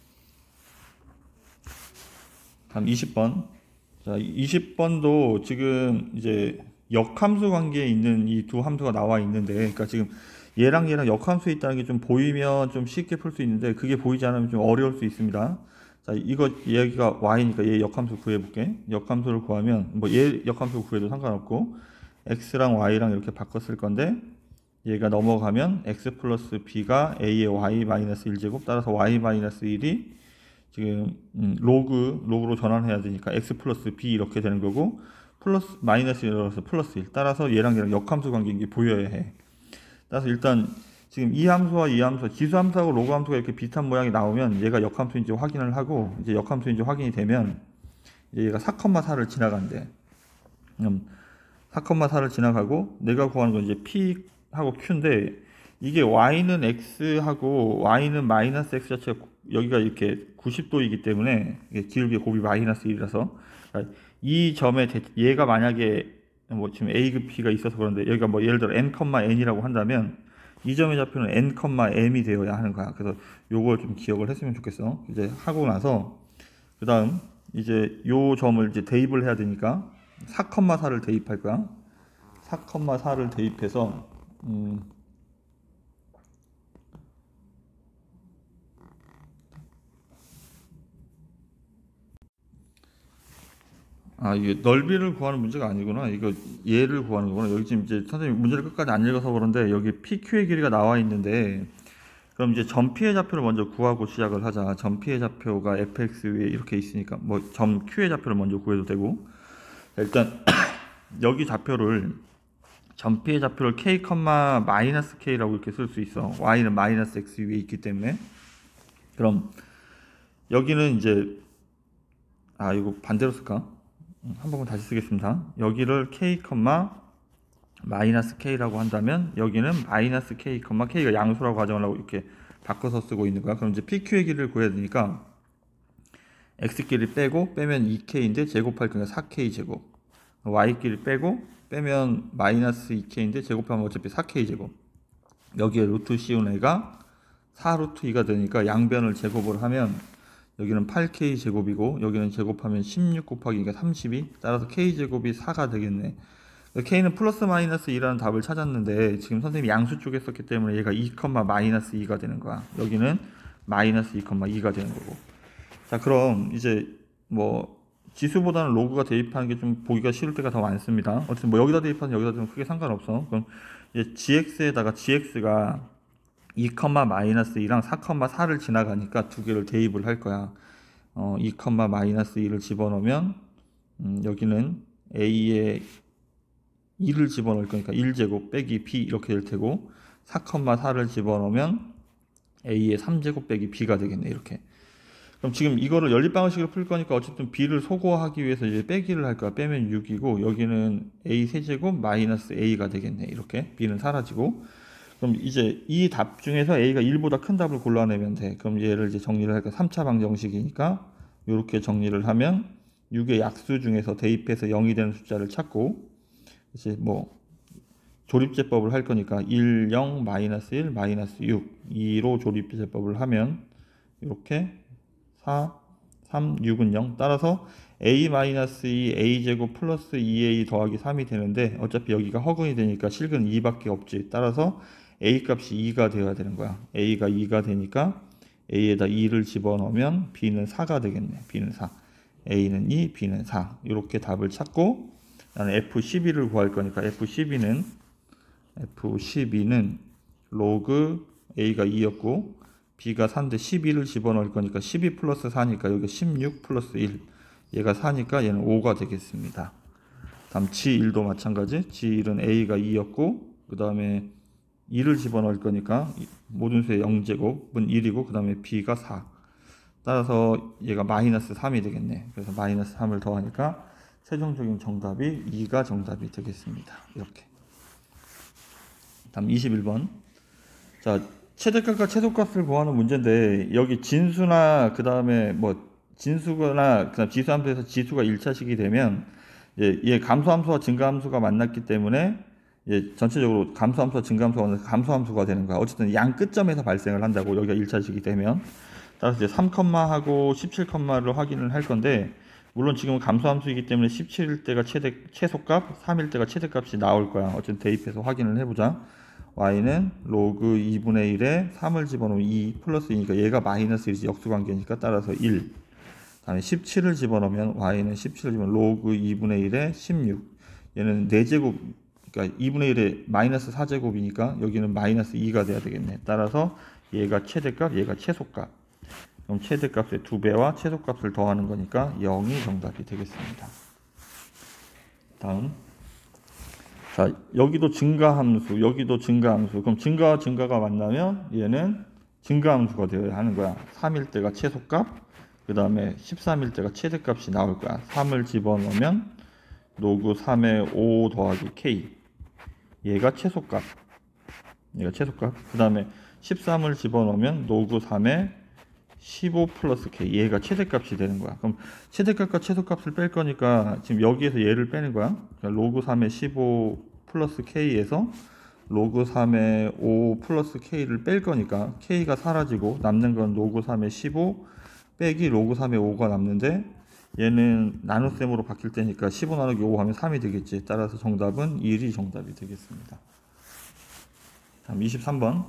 다음 20번. 자, 20번도 지금 이제 역함수 관계에 있는 이 두 함수가 나와 있는데, 그러니까 지금 얘랑 역함수에 있다는 게 좀 보이면 좀 쉽게 풀 수 있는데, 그게 보이지 않으면 좀 어려울 수 있습니다. 자, 이거 얘가 y니까 얘 역함수 구해볼게. 역함수를 구하면 뭐 얘 역함수 구해도 상관없고 x랑 y랑 이렇게 바꿨을 건데, 얘가 넘어가면 x 플러스 b가 a의 y 마이너스 1제곱, 따라서 y 마이너스 1이 지금 로그로 전환해야 되니까 x 플러스 b 이렇게 되는 거고, 플러스 마이너스 1이라서 플러스 1, 따라서 얘랑 역함수 관계인 게 보여야 해. 따라서 일단 지금 이 함수와 이 함수, 지수 함수하고 로그 함수가 이렇게 비슷한 모양이 나오면 얘가 역함수인지 확인을 하고, 이제 역함수인지 확인이 되면 이제 얘가 4,4를 지나간대. 4,4를 지나가고 내가 구하는 건 이제 p하고 q인데, 이게 y는 x하고 y는 마이너스 x 자체가 여기가 이렇게 90도이기 때문에 기울기 곱이 마이너스 1이라서 이 점에 얘가 만약에 뭐 지금 a급 p가 있어서 그런데 여기가 뭐 예를 들어 n,n이라고 한다면 이 점의 좌표는 n,m이 되어야 하는 거야. 그래서 요걸 좀 기억을 했으면 좋겠어. 이제 하고 나서 그 다음 이제 요 점을 이제 대입을 해야 되니까 4,4를 대입할 거야. 4,4를 대입해서 이게 넓이를 구하는 문제가 아니구나. 이거 얘를 구하는 거구나. 여기 지금 이제 선생님 문제를 끝까지 안 읽어서 그런데 여기 PQ의 길이가 나와 있는데, 그럼 이제 점 P의 좌표를 먼저 구하고 시작을 하자. 점 P의 좌표가 fx 위에 이렇게 있으니까 뭐 점 Q의 좌표를 먼저 구해도 되고. 자, 일단 여기 좌표를 점 P의 좌표를 k, 마이너스 k라고 이렇게 쓸 수 있어. y는 마이너스 x 위에 있기 때문에. 그럼 여기는 이제 이거 반대로 쓸까? 한 번만 다시 쓰겠습니다. 여기를 k, 마이너스 k라고 한다면 여기는 마이너스 k, k가 양수라고 가정을 하고 이렇게 바꿔서 쓰고 있는 거야. 그럼 이제 pq의 길이를 구해야 되니까 x끼리 빼면 2k인데 제곱할 거니까 4k 제곱, y끼리 빼면 마이너스 2k인데 제곱하면 어차피 4k 제곱, 여기에 루트 씌운 애가 4루트 2가 되니까 양변을 제곱을 하면 여기는 8k 제곱이고 여기는 제곱하면 16 곱하기 32, 따라서 k 제곱이 4가 되겠네. k는 플러스 마이너스 2라는 답을 찾았는데 지금 선생님이 양수 쪽에 썼기 때문에 얘가 2, 마이너스 2가 되는 거야. 여기는 마이너스 2, 2가 되는 거고. 자, 그럼 이제 뭐 지수보다는 로그가 대입하는 게 좀 보기가 쉬울 때가 더 많습니다. 어쨌든 뭐 여기다 대입하든 여기다 좀 크게 상관없어. 그럼 이제 gx에다가 gx가 2, 마이너스 2랑 4,4를 지나가니까 두 개를 대입을 할 거야. 2, 마이너스 2를 집어넣으면 여기는 a에 2를 집어넣을 거니까 1제곱 빼기 b 이렇게 될 테고, 4,4를 집어넣으면 a의 3제곱 빼기 b가 되겠네. 이렇게. 그럼 지금 이거를 연립방정식으로 풀 거니까 어쨌든 b를 소거하기 위해서 이제 빼기를 할 거야. 빼면 6이고 여기는 a 세제곱 마이너스 a가 되겠네. 이렇게 b는 사라지고. 그럼 이제 이 답 중에서 a가 1보다 큰 답을 골라내면 돼. 그럼 얘를 이제 정리를 할까? 3차 방정식이니까 이렇게 정리를 하면 6의 약수 중에서 대입해서 0이 되는 숫자를 찾고, 이제 뭐 조립제법을 할 거니까 1, 0, 마이너스 1, 마이너스 6, 2로 조립제법을 하면 이렇게 4, 3, 6은 0. 따라서 a 마이너스 2, a제곱 플러스 2a 더하기 3이 되는데 어차피 여기가 허근이 되니까 실근 2밖에 없지. 따라서 a 값이 2가 되어야 되는 거야. a가 2가 되니까 a에다 2를 집어넣으면 b는 4가 되겠네. b는 4. a는 2, b는 4. 이렇게 답을 찾고 나는 F12를 구할 거니까 F12는 로그 A가 2였고 B가 4인데 12를 집어넣을 거니까 12 플러스 4니까 여기 16 플러스 1, 얘가 4니까 얘는 5가 되겠습니다. 다음 G1도 마찬가지. G1은 A가 2였고 그 다음에 2를 집어넣을 거니까 모든 수의 0제곱은 1이고 그 다음에 B가 4. 따라서 얘가 마이너스 3이 되겠네. 그래서 마이너스 3을 더하니까 최종적인 정답이 2가 정답이 되겠습니다. 이렇게. 다음 21번. 자, 최대값과 최소값을 구하는 문제인데 여기 진수나 그 다음에 뭐 진수거나 그다음 지수함수에서 지수가 1차식이 되면 얘 감소함수와 증가함수가 만났기 때문에 전체적으로 감소함수와 증가함수가 감소함수가 되는 거야. 어쨌든 양 끝점에서 발생을 한다고, 여기가 1차식이 되면. 따라서 이제 3, 하고 17를 확인을 할 건데, 물론 지금은 감소함수이기 때문에 17일 때가 최소값, 3일 때가 최대값이 나올 거야. 어쨌든 대입해서 확인을 해보자. y는 로그 2분의 1에 3을 집어넣으면 2 플러스 2니까 얘가 마이너스 1이지, 역수관계니까 따라서 1. 다음에 17을 집어넣으면 y는 17을 집어넣으면 로그 2분의 1에 16. 얘는 4제곱, 그러니까 2분의 1에 마이너스 4제곱이니까 여기는 마이너스 2가 돼야 되겠네. 따라서 얘가 최대값, 얘가 최소값. 그럼 최대값의 2배와 최소값을 더하는 거니까 0이 정답이 되겠습니다. 다음. 자, 여기도 증가함수, 여기도 증가함수. 그럼 증가와 증가가 만나면 얘는 증가함수가 되어야 하는 거야. 3일 때가 최소값, 그 다음에 13일 때가 최대값이 나올 거야. 3을 집어넣으면 로그 3의 5 더하기 k. 얘가 최소값. 얘가 최소값. 그 다음에 13을 집어넣으면 로그 3의 15 플러스 k. 얘가 최대값이 되는 거야. 그럼 최대값과 최소값을 뺄 거니까 지금 여기에서 얘를 빼는 거야. 그러니까 로그 3의 15 플러스 k에서 로그 3의 5 플러스 k를 뺄 거니까 k가 사라지고 남는 건 로그 3의 15 빼기 로그 3의 5가 남는데, 얘는 나눗셈으로 바뀔 때니까 15 나누기 5 하면 3이 되겠지. 따라서 정답은 1이 정답이 되겠습니다. 다음 23번.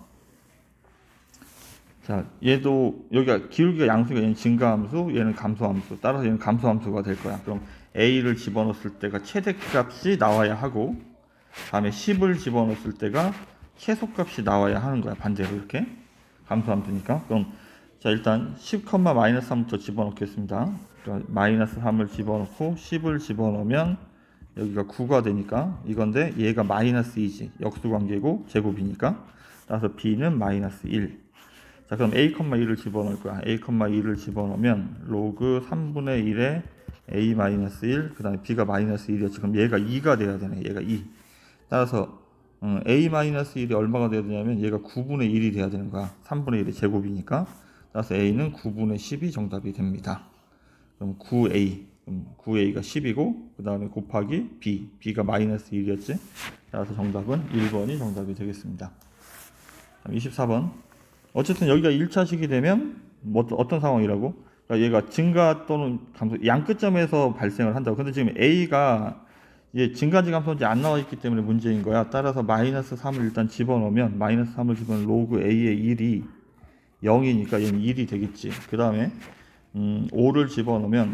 자, 얘도 여기가 기울기가 양수니까 얘는 증가함수, 얘는 감소함수. 따라서 얘는 감소함수가 될 거야. 그럼 a를 집어넣었을 때가 최대값이 나와야 하고, 다음에 10을 집어넣었을 때가 최소값이 나와야 하는 거야. 반대로 이렇게 감소함수니까. 그럼 자, 일단 10, 마이너스 3부터 집어넣겠습니다. 그러니까 마이너스 3을 집어넣고 10을 집어넣으면 여기가 9가 되니까 이건데, 얘가 마이너스 2지. 역수관계고 제곱이니까. 따라서 b는 마이너스 1. 자, 그럼 a, 1을 집어넣을 거야. a, 2를 집어넣으면 로그 3분의 1에 a 마이너스 1, 그 다음에 b가 마이너스 1이었지. 그럼 얘가 2가 돼야 되네. 얘가 2. 따라서 a 마이너스 1이 얼마가 돼야 되냐면 얘가 9분의 1이 돼야 되는 거야. 3분의 1의 제곱이니까. 따라서 a는 9분의 10이 정답이 됩니다. 그럼 9a. 그럼 9a가 10이고, 그 다음에 곱하기 b. b가 마이너스 1이었지. 따라서 정답은 1번이 정답이 되겠습니다. 24번. 어쨌든 여기가 1차식이 되면 뭐 어떤 상황이라고? 그러니까 얘가 증가 또는 감소, 양 끝점에서 발생을 한다고. 근데 지금 a가 얘 증가인지 감소인지 안 나와 있기 때문에 문제인 거야. 따라서 마이너스 3을 일단 집어넣으면, 마이너스 3을 집어넣으면 로그 a의 1이 0이니까 얘는 1이 되겠지. 그 다음에 5를 집어넣으면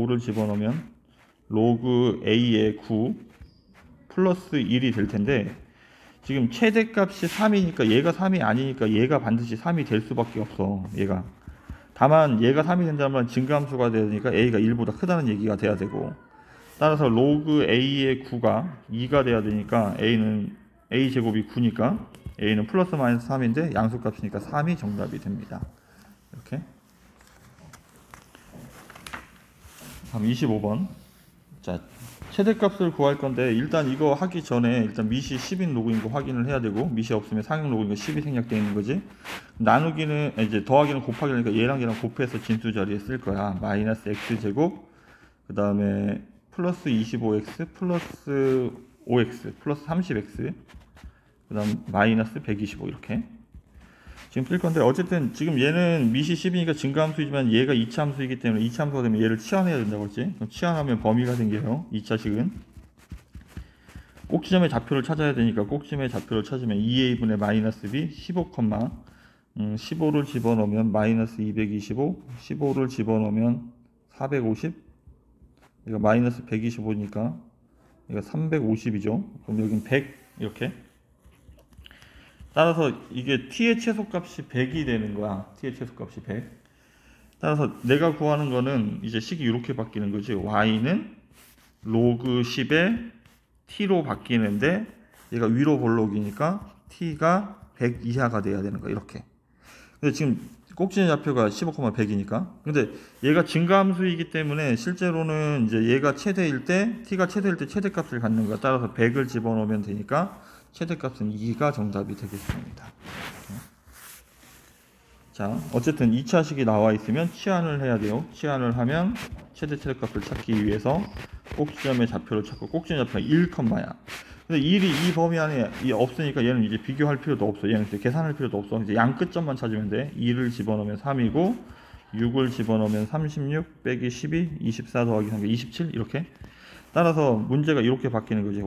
로그 a의 9 플러스 1이 될 텐데, 지금 최대값이 3이니까 얘가 3이 아니니까 얘가 반드시 3이 될 수밖에 없어. 얘가. 다만 얘가 3이 된다면 증가함수가 되니까 a가 1보다 크다는 얘기가 돼야 되고, 따라서 로그 a의 9가 2가 돼야 되니까 a는 a 제곱이 9니까 a는 플러스 마이너스 3인데 양수값이니까 3이 정답이 됩니다. 이렇게. 다음 25번. 자, 최대값을 구할 건데, 일단 이거 하기 전에 일단 미시 10인 로그인 거 확인을 해야 되고, 미시 없으면 상용 로그인 거 10이 생략되어 있는 거지. 나누기는 이제 더하기는 곱하기니까 얘랑 얘랑 곱해서 진수 자리에 쓸 거야. 마이너스 x 제곱, 그 다음에 플러스 25x 플러스 5x 플러스 30x, 그 다음 마이너스 125 이렇게 지금 쓸 건데, 어쨌든 지금 얘는 미시 10이니까 증가함수이지만 얘가 2차 함수이기 때문에 2차 함수가 되면 얘를 치환해야 된다고 했지. 그럼 치환하면 범위가 생겨요. 2차식은 꼭지점의 좌표를 찾아야 되니까 꼭지점의 좌표를 찾으면 2a분의 마이너스 b 15, 15를 집어넣으면 마이너스 225, 15를 집어넣으면 450, 이거 마이너스 125니까 이거 350이죠. 그럼 여긴 100 이렇게. 따라서 이게 t의 최소값이 100이 되는 거야. t의 최소값이 100. 따라서 내가 구하는 거는 이제 식이 이렇게 바뀌는 거지. y는 로그 10에 t로 바뀌는데 얘가 위로 볼록이니까 t가 100 이하가 돼야 되는 거야. 이렇게. 근데 지금 꼭지의 좌표가 15,100이니까. 근데 얘가 증가함수이기 때문에 실제로는 이제 얘가 최대일 때, t가 최대일 때 최대값을 갖는 거야. 따라서 100을 집어넣으면 되니까 최대값은 2가 정답이 되겠습니다. 자, 어쨌든 2차식이 나와 있으면 치환을 해야 돼요. 치환을 하면 최대값을 찾기 위해서 꼭지점의 좌표를 찾고, 꼭지점 좌표가 1컴마야. 근데 1이 이 범위 안에 없으니까 얘는 이제 비교할 필요도 없어. 얘는 이제 계산할 필요도 없어. 이제 양 끝점만 찾으면 돼. 2를 집어넣으면 3이고 6을 집어넣으면 36 빼기 12 24 더하기 3 27 이렇게. 따라서 문제가 이렇게 바뀌는 거지.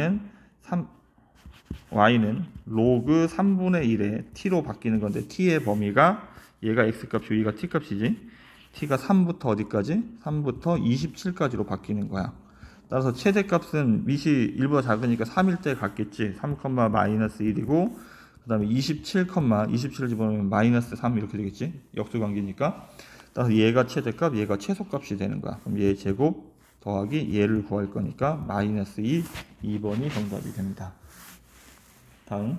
y는 로그 3분의 1에 t로 바뀌는 건데 t의 범위가 얘가 x값이고 얘가 t값이지. t가 3부터 어디까지? 3부터 27까지로 바뀌는 거야. 따라서 최대값은 밑이 1보다 작으니까 3일 때 같겠지. 3, 마이너스 1이고 그 다음에 27을 집어넣으면 마이너스 3 이렇게 되겠지. 역수관계니까. 따라서 얘가 최대값, 얘가 최소값이 되는 거야. 그럼 얘 제곱 더하기 얘를 구할 거니까 마이너스 2번이 정답이 됩니다. 다음.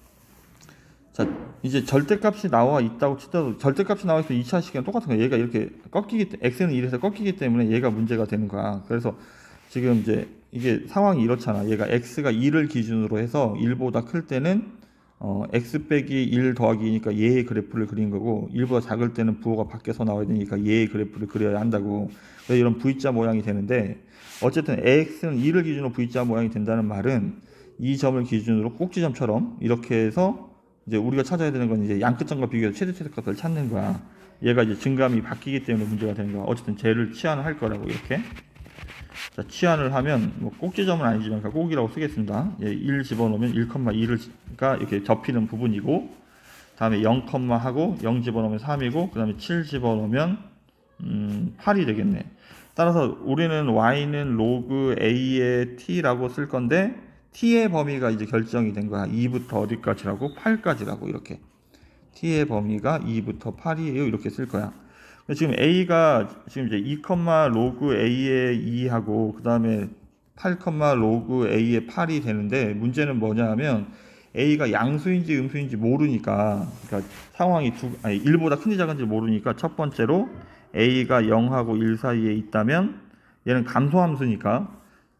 자, 이제 절대값이 나와 있다고 치더라도 절대값이 나와 있으면 2차 시계는 똑같은 거야. 얘가 이렇게 x는 1에서 꺾이기 때문에 얘가 문제가 되는 거야. 그래서 지금 이제 이게 상황이 이렇잖아. 얘가 x가 2를 기준으로 해서 1보다 클 때는 x 빼기 1 더하기 2니까 얘의 그래프를 그린 거고 1보다 작을 때는 부호가 밖에서 나와야 되니까 얘의 그래프를 그려야 한다고. 그래서 이런 V자 모양이 되는데 어쨌든 ax는 2를 기준으로 V자 모양이 된다는 말은 이 점을 기준으로 꼭지점처럼 이렇게 해서 이제 우리가 찾아야 되는 건 이제 양끝점과 비교해서 최대값을 찾는 거야. 얘가 이제 증감이 바뀌기 때문에 문제가 되는 거야. 어쨌든 쟤를 치환을 할 거라고 이렇게. 자, 치환을 하면 뭐 꼭지점은 아니지만 꼭이라고 쓰겠습니다. 1 집어넣으면 1,2가 이렇게 접히는 부분이고 다음에 0, 하고 0 집어넣으면 3이고 그 다음에 7 집어넣으면 8이 되겠네. 따라서 우리는 y는 로그 a의 t라고 쓸 건데 t의 범위가 이제 결정이 된 거야. 2부터 어디까지라고? 8까지라고 이렇게. t의 범위가 2부터 8이에요. 이렇게 쓸 거야. 지금 a가 지금 이제 2, 로그 a의 2하고 그 다음에 8, 로그 a의 8이 되는데 문제는 뭐냐 하면 a가 양수인지 음수인지 모르니까 그러니까 상황이 1보다 큰지 작은지 모르니까 첫 번째로 a가 0하고 1 사이에 있다면 얘는 감소함수니까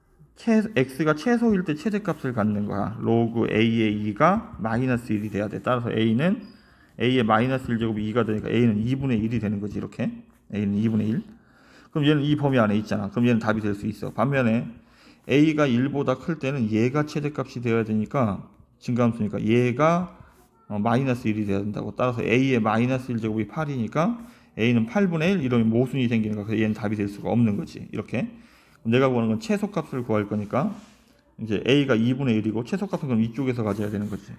x가 최소일 때 최대값을 갖는 거야. 로그 a의 2가 마이너스 1이 돼야 돼. 따라서 a의 마이너스 1제곱이 2가 되니까 a는 2분의 1이 되는 거지. 이렇게 a는 2분의 1. 그럼 얘는 이 범위 안에 있잖아. 그럼 얘는 답이 될 수 있어. 반면에 a가 1보다 클 때는 얘가 최대값이 되어야 되니까 증가함수니까 얘가 마이너스 1이 돼야 된다고. 따라서 a의 마이너스 1제곱이 8이니까 a는 8분의 1 이러면 모순이 생기는 거야. 그래서 얘는 답이 될 수가 없는 거지. 이렇게. 내가 구하는 건 최소값을 구할 거니까 이제 a가 2분의 1이고 최소값은 그럼 이쪽에서 가져야 되는 거지.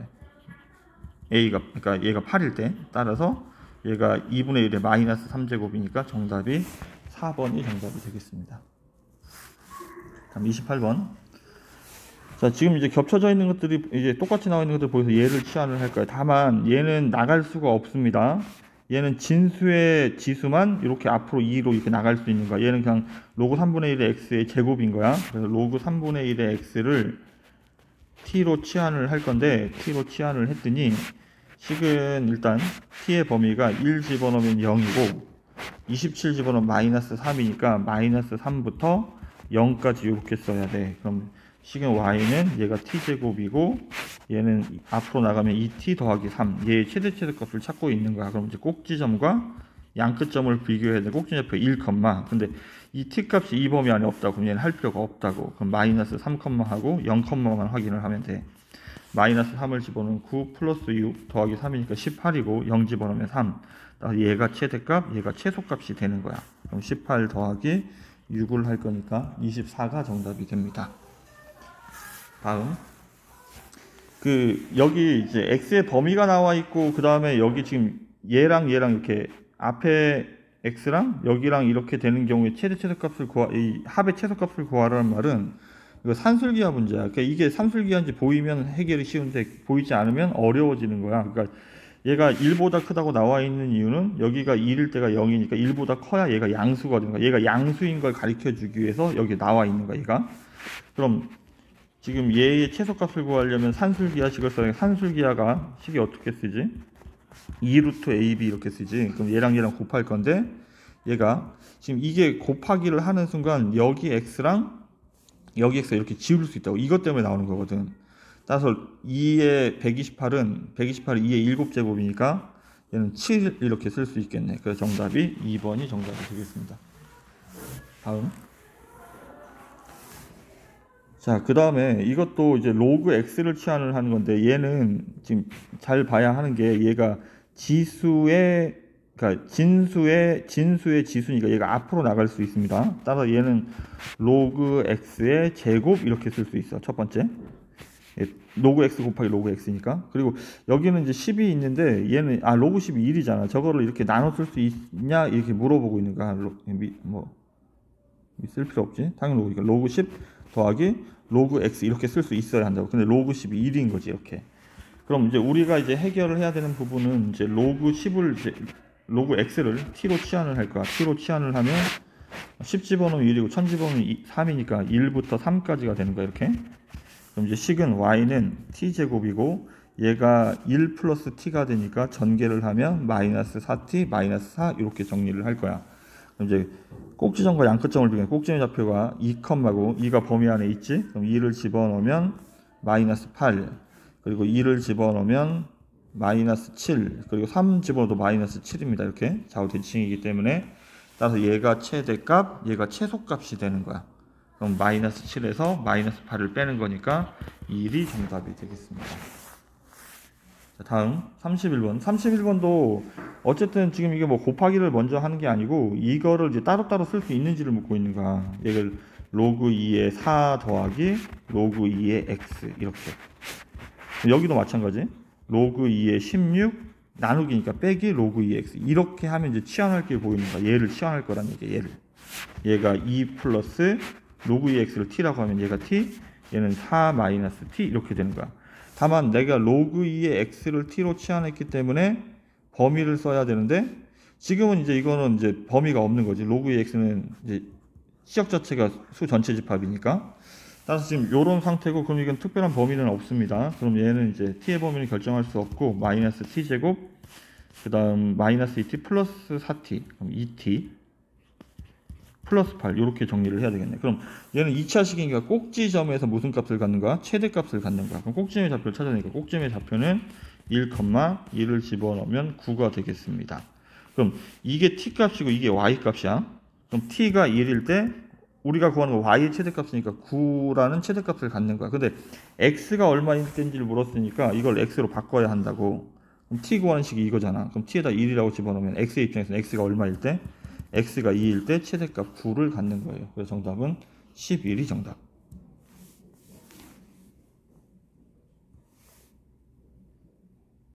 그러니까 얘가 8일 때 따라서 얘가 2분의 1의 마이너스 3제곱이니까 정답이 4번이 정답이 되겠습니다. 다음 28번. 자, 지금 이제 겹쳐져 있는 것들이 이제 똑같이 나와 있는 것들 보여서 얘를 치환을 할 거예요. 다만 얘는 나갈 수가 없습니다. 얘는 진수의 지수만 이렇게 앞으로 2로 이렇게 나갈 수 있는 거야. 얘는 그냥 로그 3분의 1의 x의 제곱인 거야. 그래서 로그 3분의 1의 x를 t로 치환을 할 건데 t로 치환을 했더니 식은 일단 t의 범위가 1 집어넣으면 0이고 27 집어넣으면 마이너스 3이니까 마이너스 3부터 0까지 이렇게 써야 돼. 그럼 식은 y는 얘가 t제곱이고 얘는 앞으로 나가면 2t 더하기 3 얘의 최대값을 찾고 있는 거야. 그럼 이제 꼭지점과 양끝점을 비교해야 돼. 꼭지점표 1, 근데 이 t값이 이 범위 안에 없다고. 그럼 얘는 할 필요가 없다고. 그럼 마이너스 3, 하고 0,만 확인을 하면 돼. 마이너스 3을 집어넣으면 9 플러스 6 더하기 3이니까 18이고 0 집어넣으면 3. 얘가 최대값, 얘가 최소값이 되는 거야. 그럼 18 더하기 6을 할 거니까 24가 정답이 됩니다. 다음. 여기 이제 x의 범위가 나와 있고 그 다음에 여기 지금 얘랑 이렇게 앞에 x랑 여기랑 이렇게 되는 경우에 최대값을 이 합의 최소값을 구하라는 말은 이거 산술기하 문제야. 그러니까 이게 산술기하인지 보이면 해결이 쉬운데 보이지 않으면 어려워지는 거야. 그러니까 얘가 1보다 크다고 나와 있는 이유는 여기가 1일 때가 0이니까 1보다 커야 얘가 양수거든요. 그러니까 얘가 양수인 걸 가르쳐 주기 위해서 여기 나와 있는 거야, 얘가. 그럼 지금 얘의 최소값을 구하려면 산술기하식을 써야 산술기하가 식이 어떻게 쓰지? 2루트 ab 이렇게 쓰지. 그럼 얘랑 곱할 건데 얘가 지금 이게 곱하기를 하는 순간 여기 x랑 여기 x 이렇게 지울 수 있다고. 이것 때문에 나오는 거거든. 따라서 2의 128이 2의 7제곱이니까 얘는 7 이렇게 쓸 수 있겠네. 그래서 정답이 2번이 정답이 되겠습니다. 다음. 자, 그 다음에 이것도 이제 로그 x를 치환을 하는 건데 얘는 지금 잘 봐야 하는 게 얘가 지수의 그러니까 진수의 지수니까 얘가 앞으로 나갈 수 있습니다. 따라서 얘는 로그 x의 제곱 이렇게 쓸 수 있어. 첫 번째. 예, 로그 x 곱하기 로그 x니까. 그리고 여기는 이제 10이 있는데 얘는 로그 10이 1이잖아. 저거를 이렇게 나눠 쓸 수 있냐 이렇게 물어보고 있는 거야. 쓸 필요 없지. 당연히 로그 10 더하기 로그 x 이렇게 쓸 수 있어야 한다고. 근데 로그 10이 1인 거지 이렇게. 그럼 이제 우리가 이제 해결을 해야 되는 부분은 이제 로그 10을 로그 x를 t로 치환을 할 거야. t로 치환을 하면 10 집어넣으면 1이고 1000 집어넣으면 3이니까 1부터 3까지가 되는 거야 이렇게. 그럼 이제 식은 y는 t제곱이고 얘가 1 플러스 t가 되니까 전개를 하면 마이너스 4t 마이너스 4 이렇게 정리를 할 거야. 그럼 이제 꼭지점과 양끝점을 비교해 꼭지점의 좌표가 2컴마고 2가 범위 안에 있지. 그럼 2를 집어넣으면 마이너스 8 그리고 2를 집어넣으면 마이너스 7 그리고 3 집어넣어도 마이너스 7입니다. 이렇게 좌우 대칭이기 때문에 따라서 얘가 최대값 얘가 최소값이 되는 거야. 그럼 마이너스 7에서 마이너스 8을 빼는 거니까 1이 정답이 되겠습니다. 자, 다음 31번. 31번도 어쨌든 지금 이게 뭐 곱하기를 먼저 하는 게 아니고 이거를 이제 따로따로 쓸 수 있는지를 묻고 있는 거야. 얘를 로그 2의 4 더하기 로그 2의 x 이렇게. 여기도 마찬가지. 로그 2의 16 나누기니까 빼기 로그 2의 x 이렇게 하면 이제 치환할 게 보이는 거야. 얘를 치환할 거란 얘기야. 얘가 2 플러스 로그 2의 x를 t라고 하면 얘가 t, 얘는 4 마이너스 t 이렇게 되는 거야. 다만 내가 로그 2의 x를 t로 치환했기 때문에 범위를 써야 되는데 지금은 이제 이거는 이제 범위가 없는 거지. 로그 2의 x는 이제 시역 자체가 수 전체 집합이니까. 따라서 지금 이런 상태고 그럼 이건 특별한 범위는 없습니다. 그럼 얘는 이제 t의 범위를 결정할 수 없고 마이너스 t제곱 그 다음 마이너스 2t 플러스 4t 그럼 2t 플러스 8 이렇게 정리를 해야 되겠네. 그럼 얘는 2차식이니까 꼭지점에서 무슨 값을 갖는 거야? 최대값을 갖는 거야. 그럼 꼭지점의 좌표를 찾아내니까 꼭지점의 좌표는 1,2를 집어넣으면 9가 되겠습니다. 그럼 이게 t값이고 이게 y값이야. 그럼 t가 1일 때 우리가 구하는 거 y의 최대값이니까 9라는 최대값을 갖는 거야. 근데 x가 얼마일 때인지를 물었으니까 이걸 x로 바꿔야 한다고. 그럼 t 구하는 식이 이거잖아. 그럼 t에다 1이라고 집어넣으면 x의 입장에서는 x가 얼마일 때? x가 2일 때 최대값 9를 갖는 거예요. 그래서 정답은 11이 정답.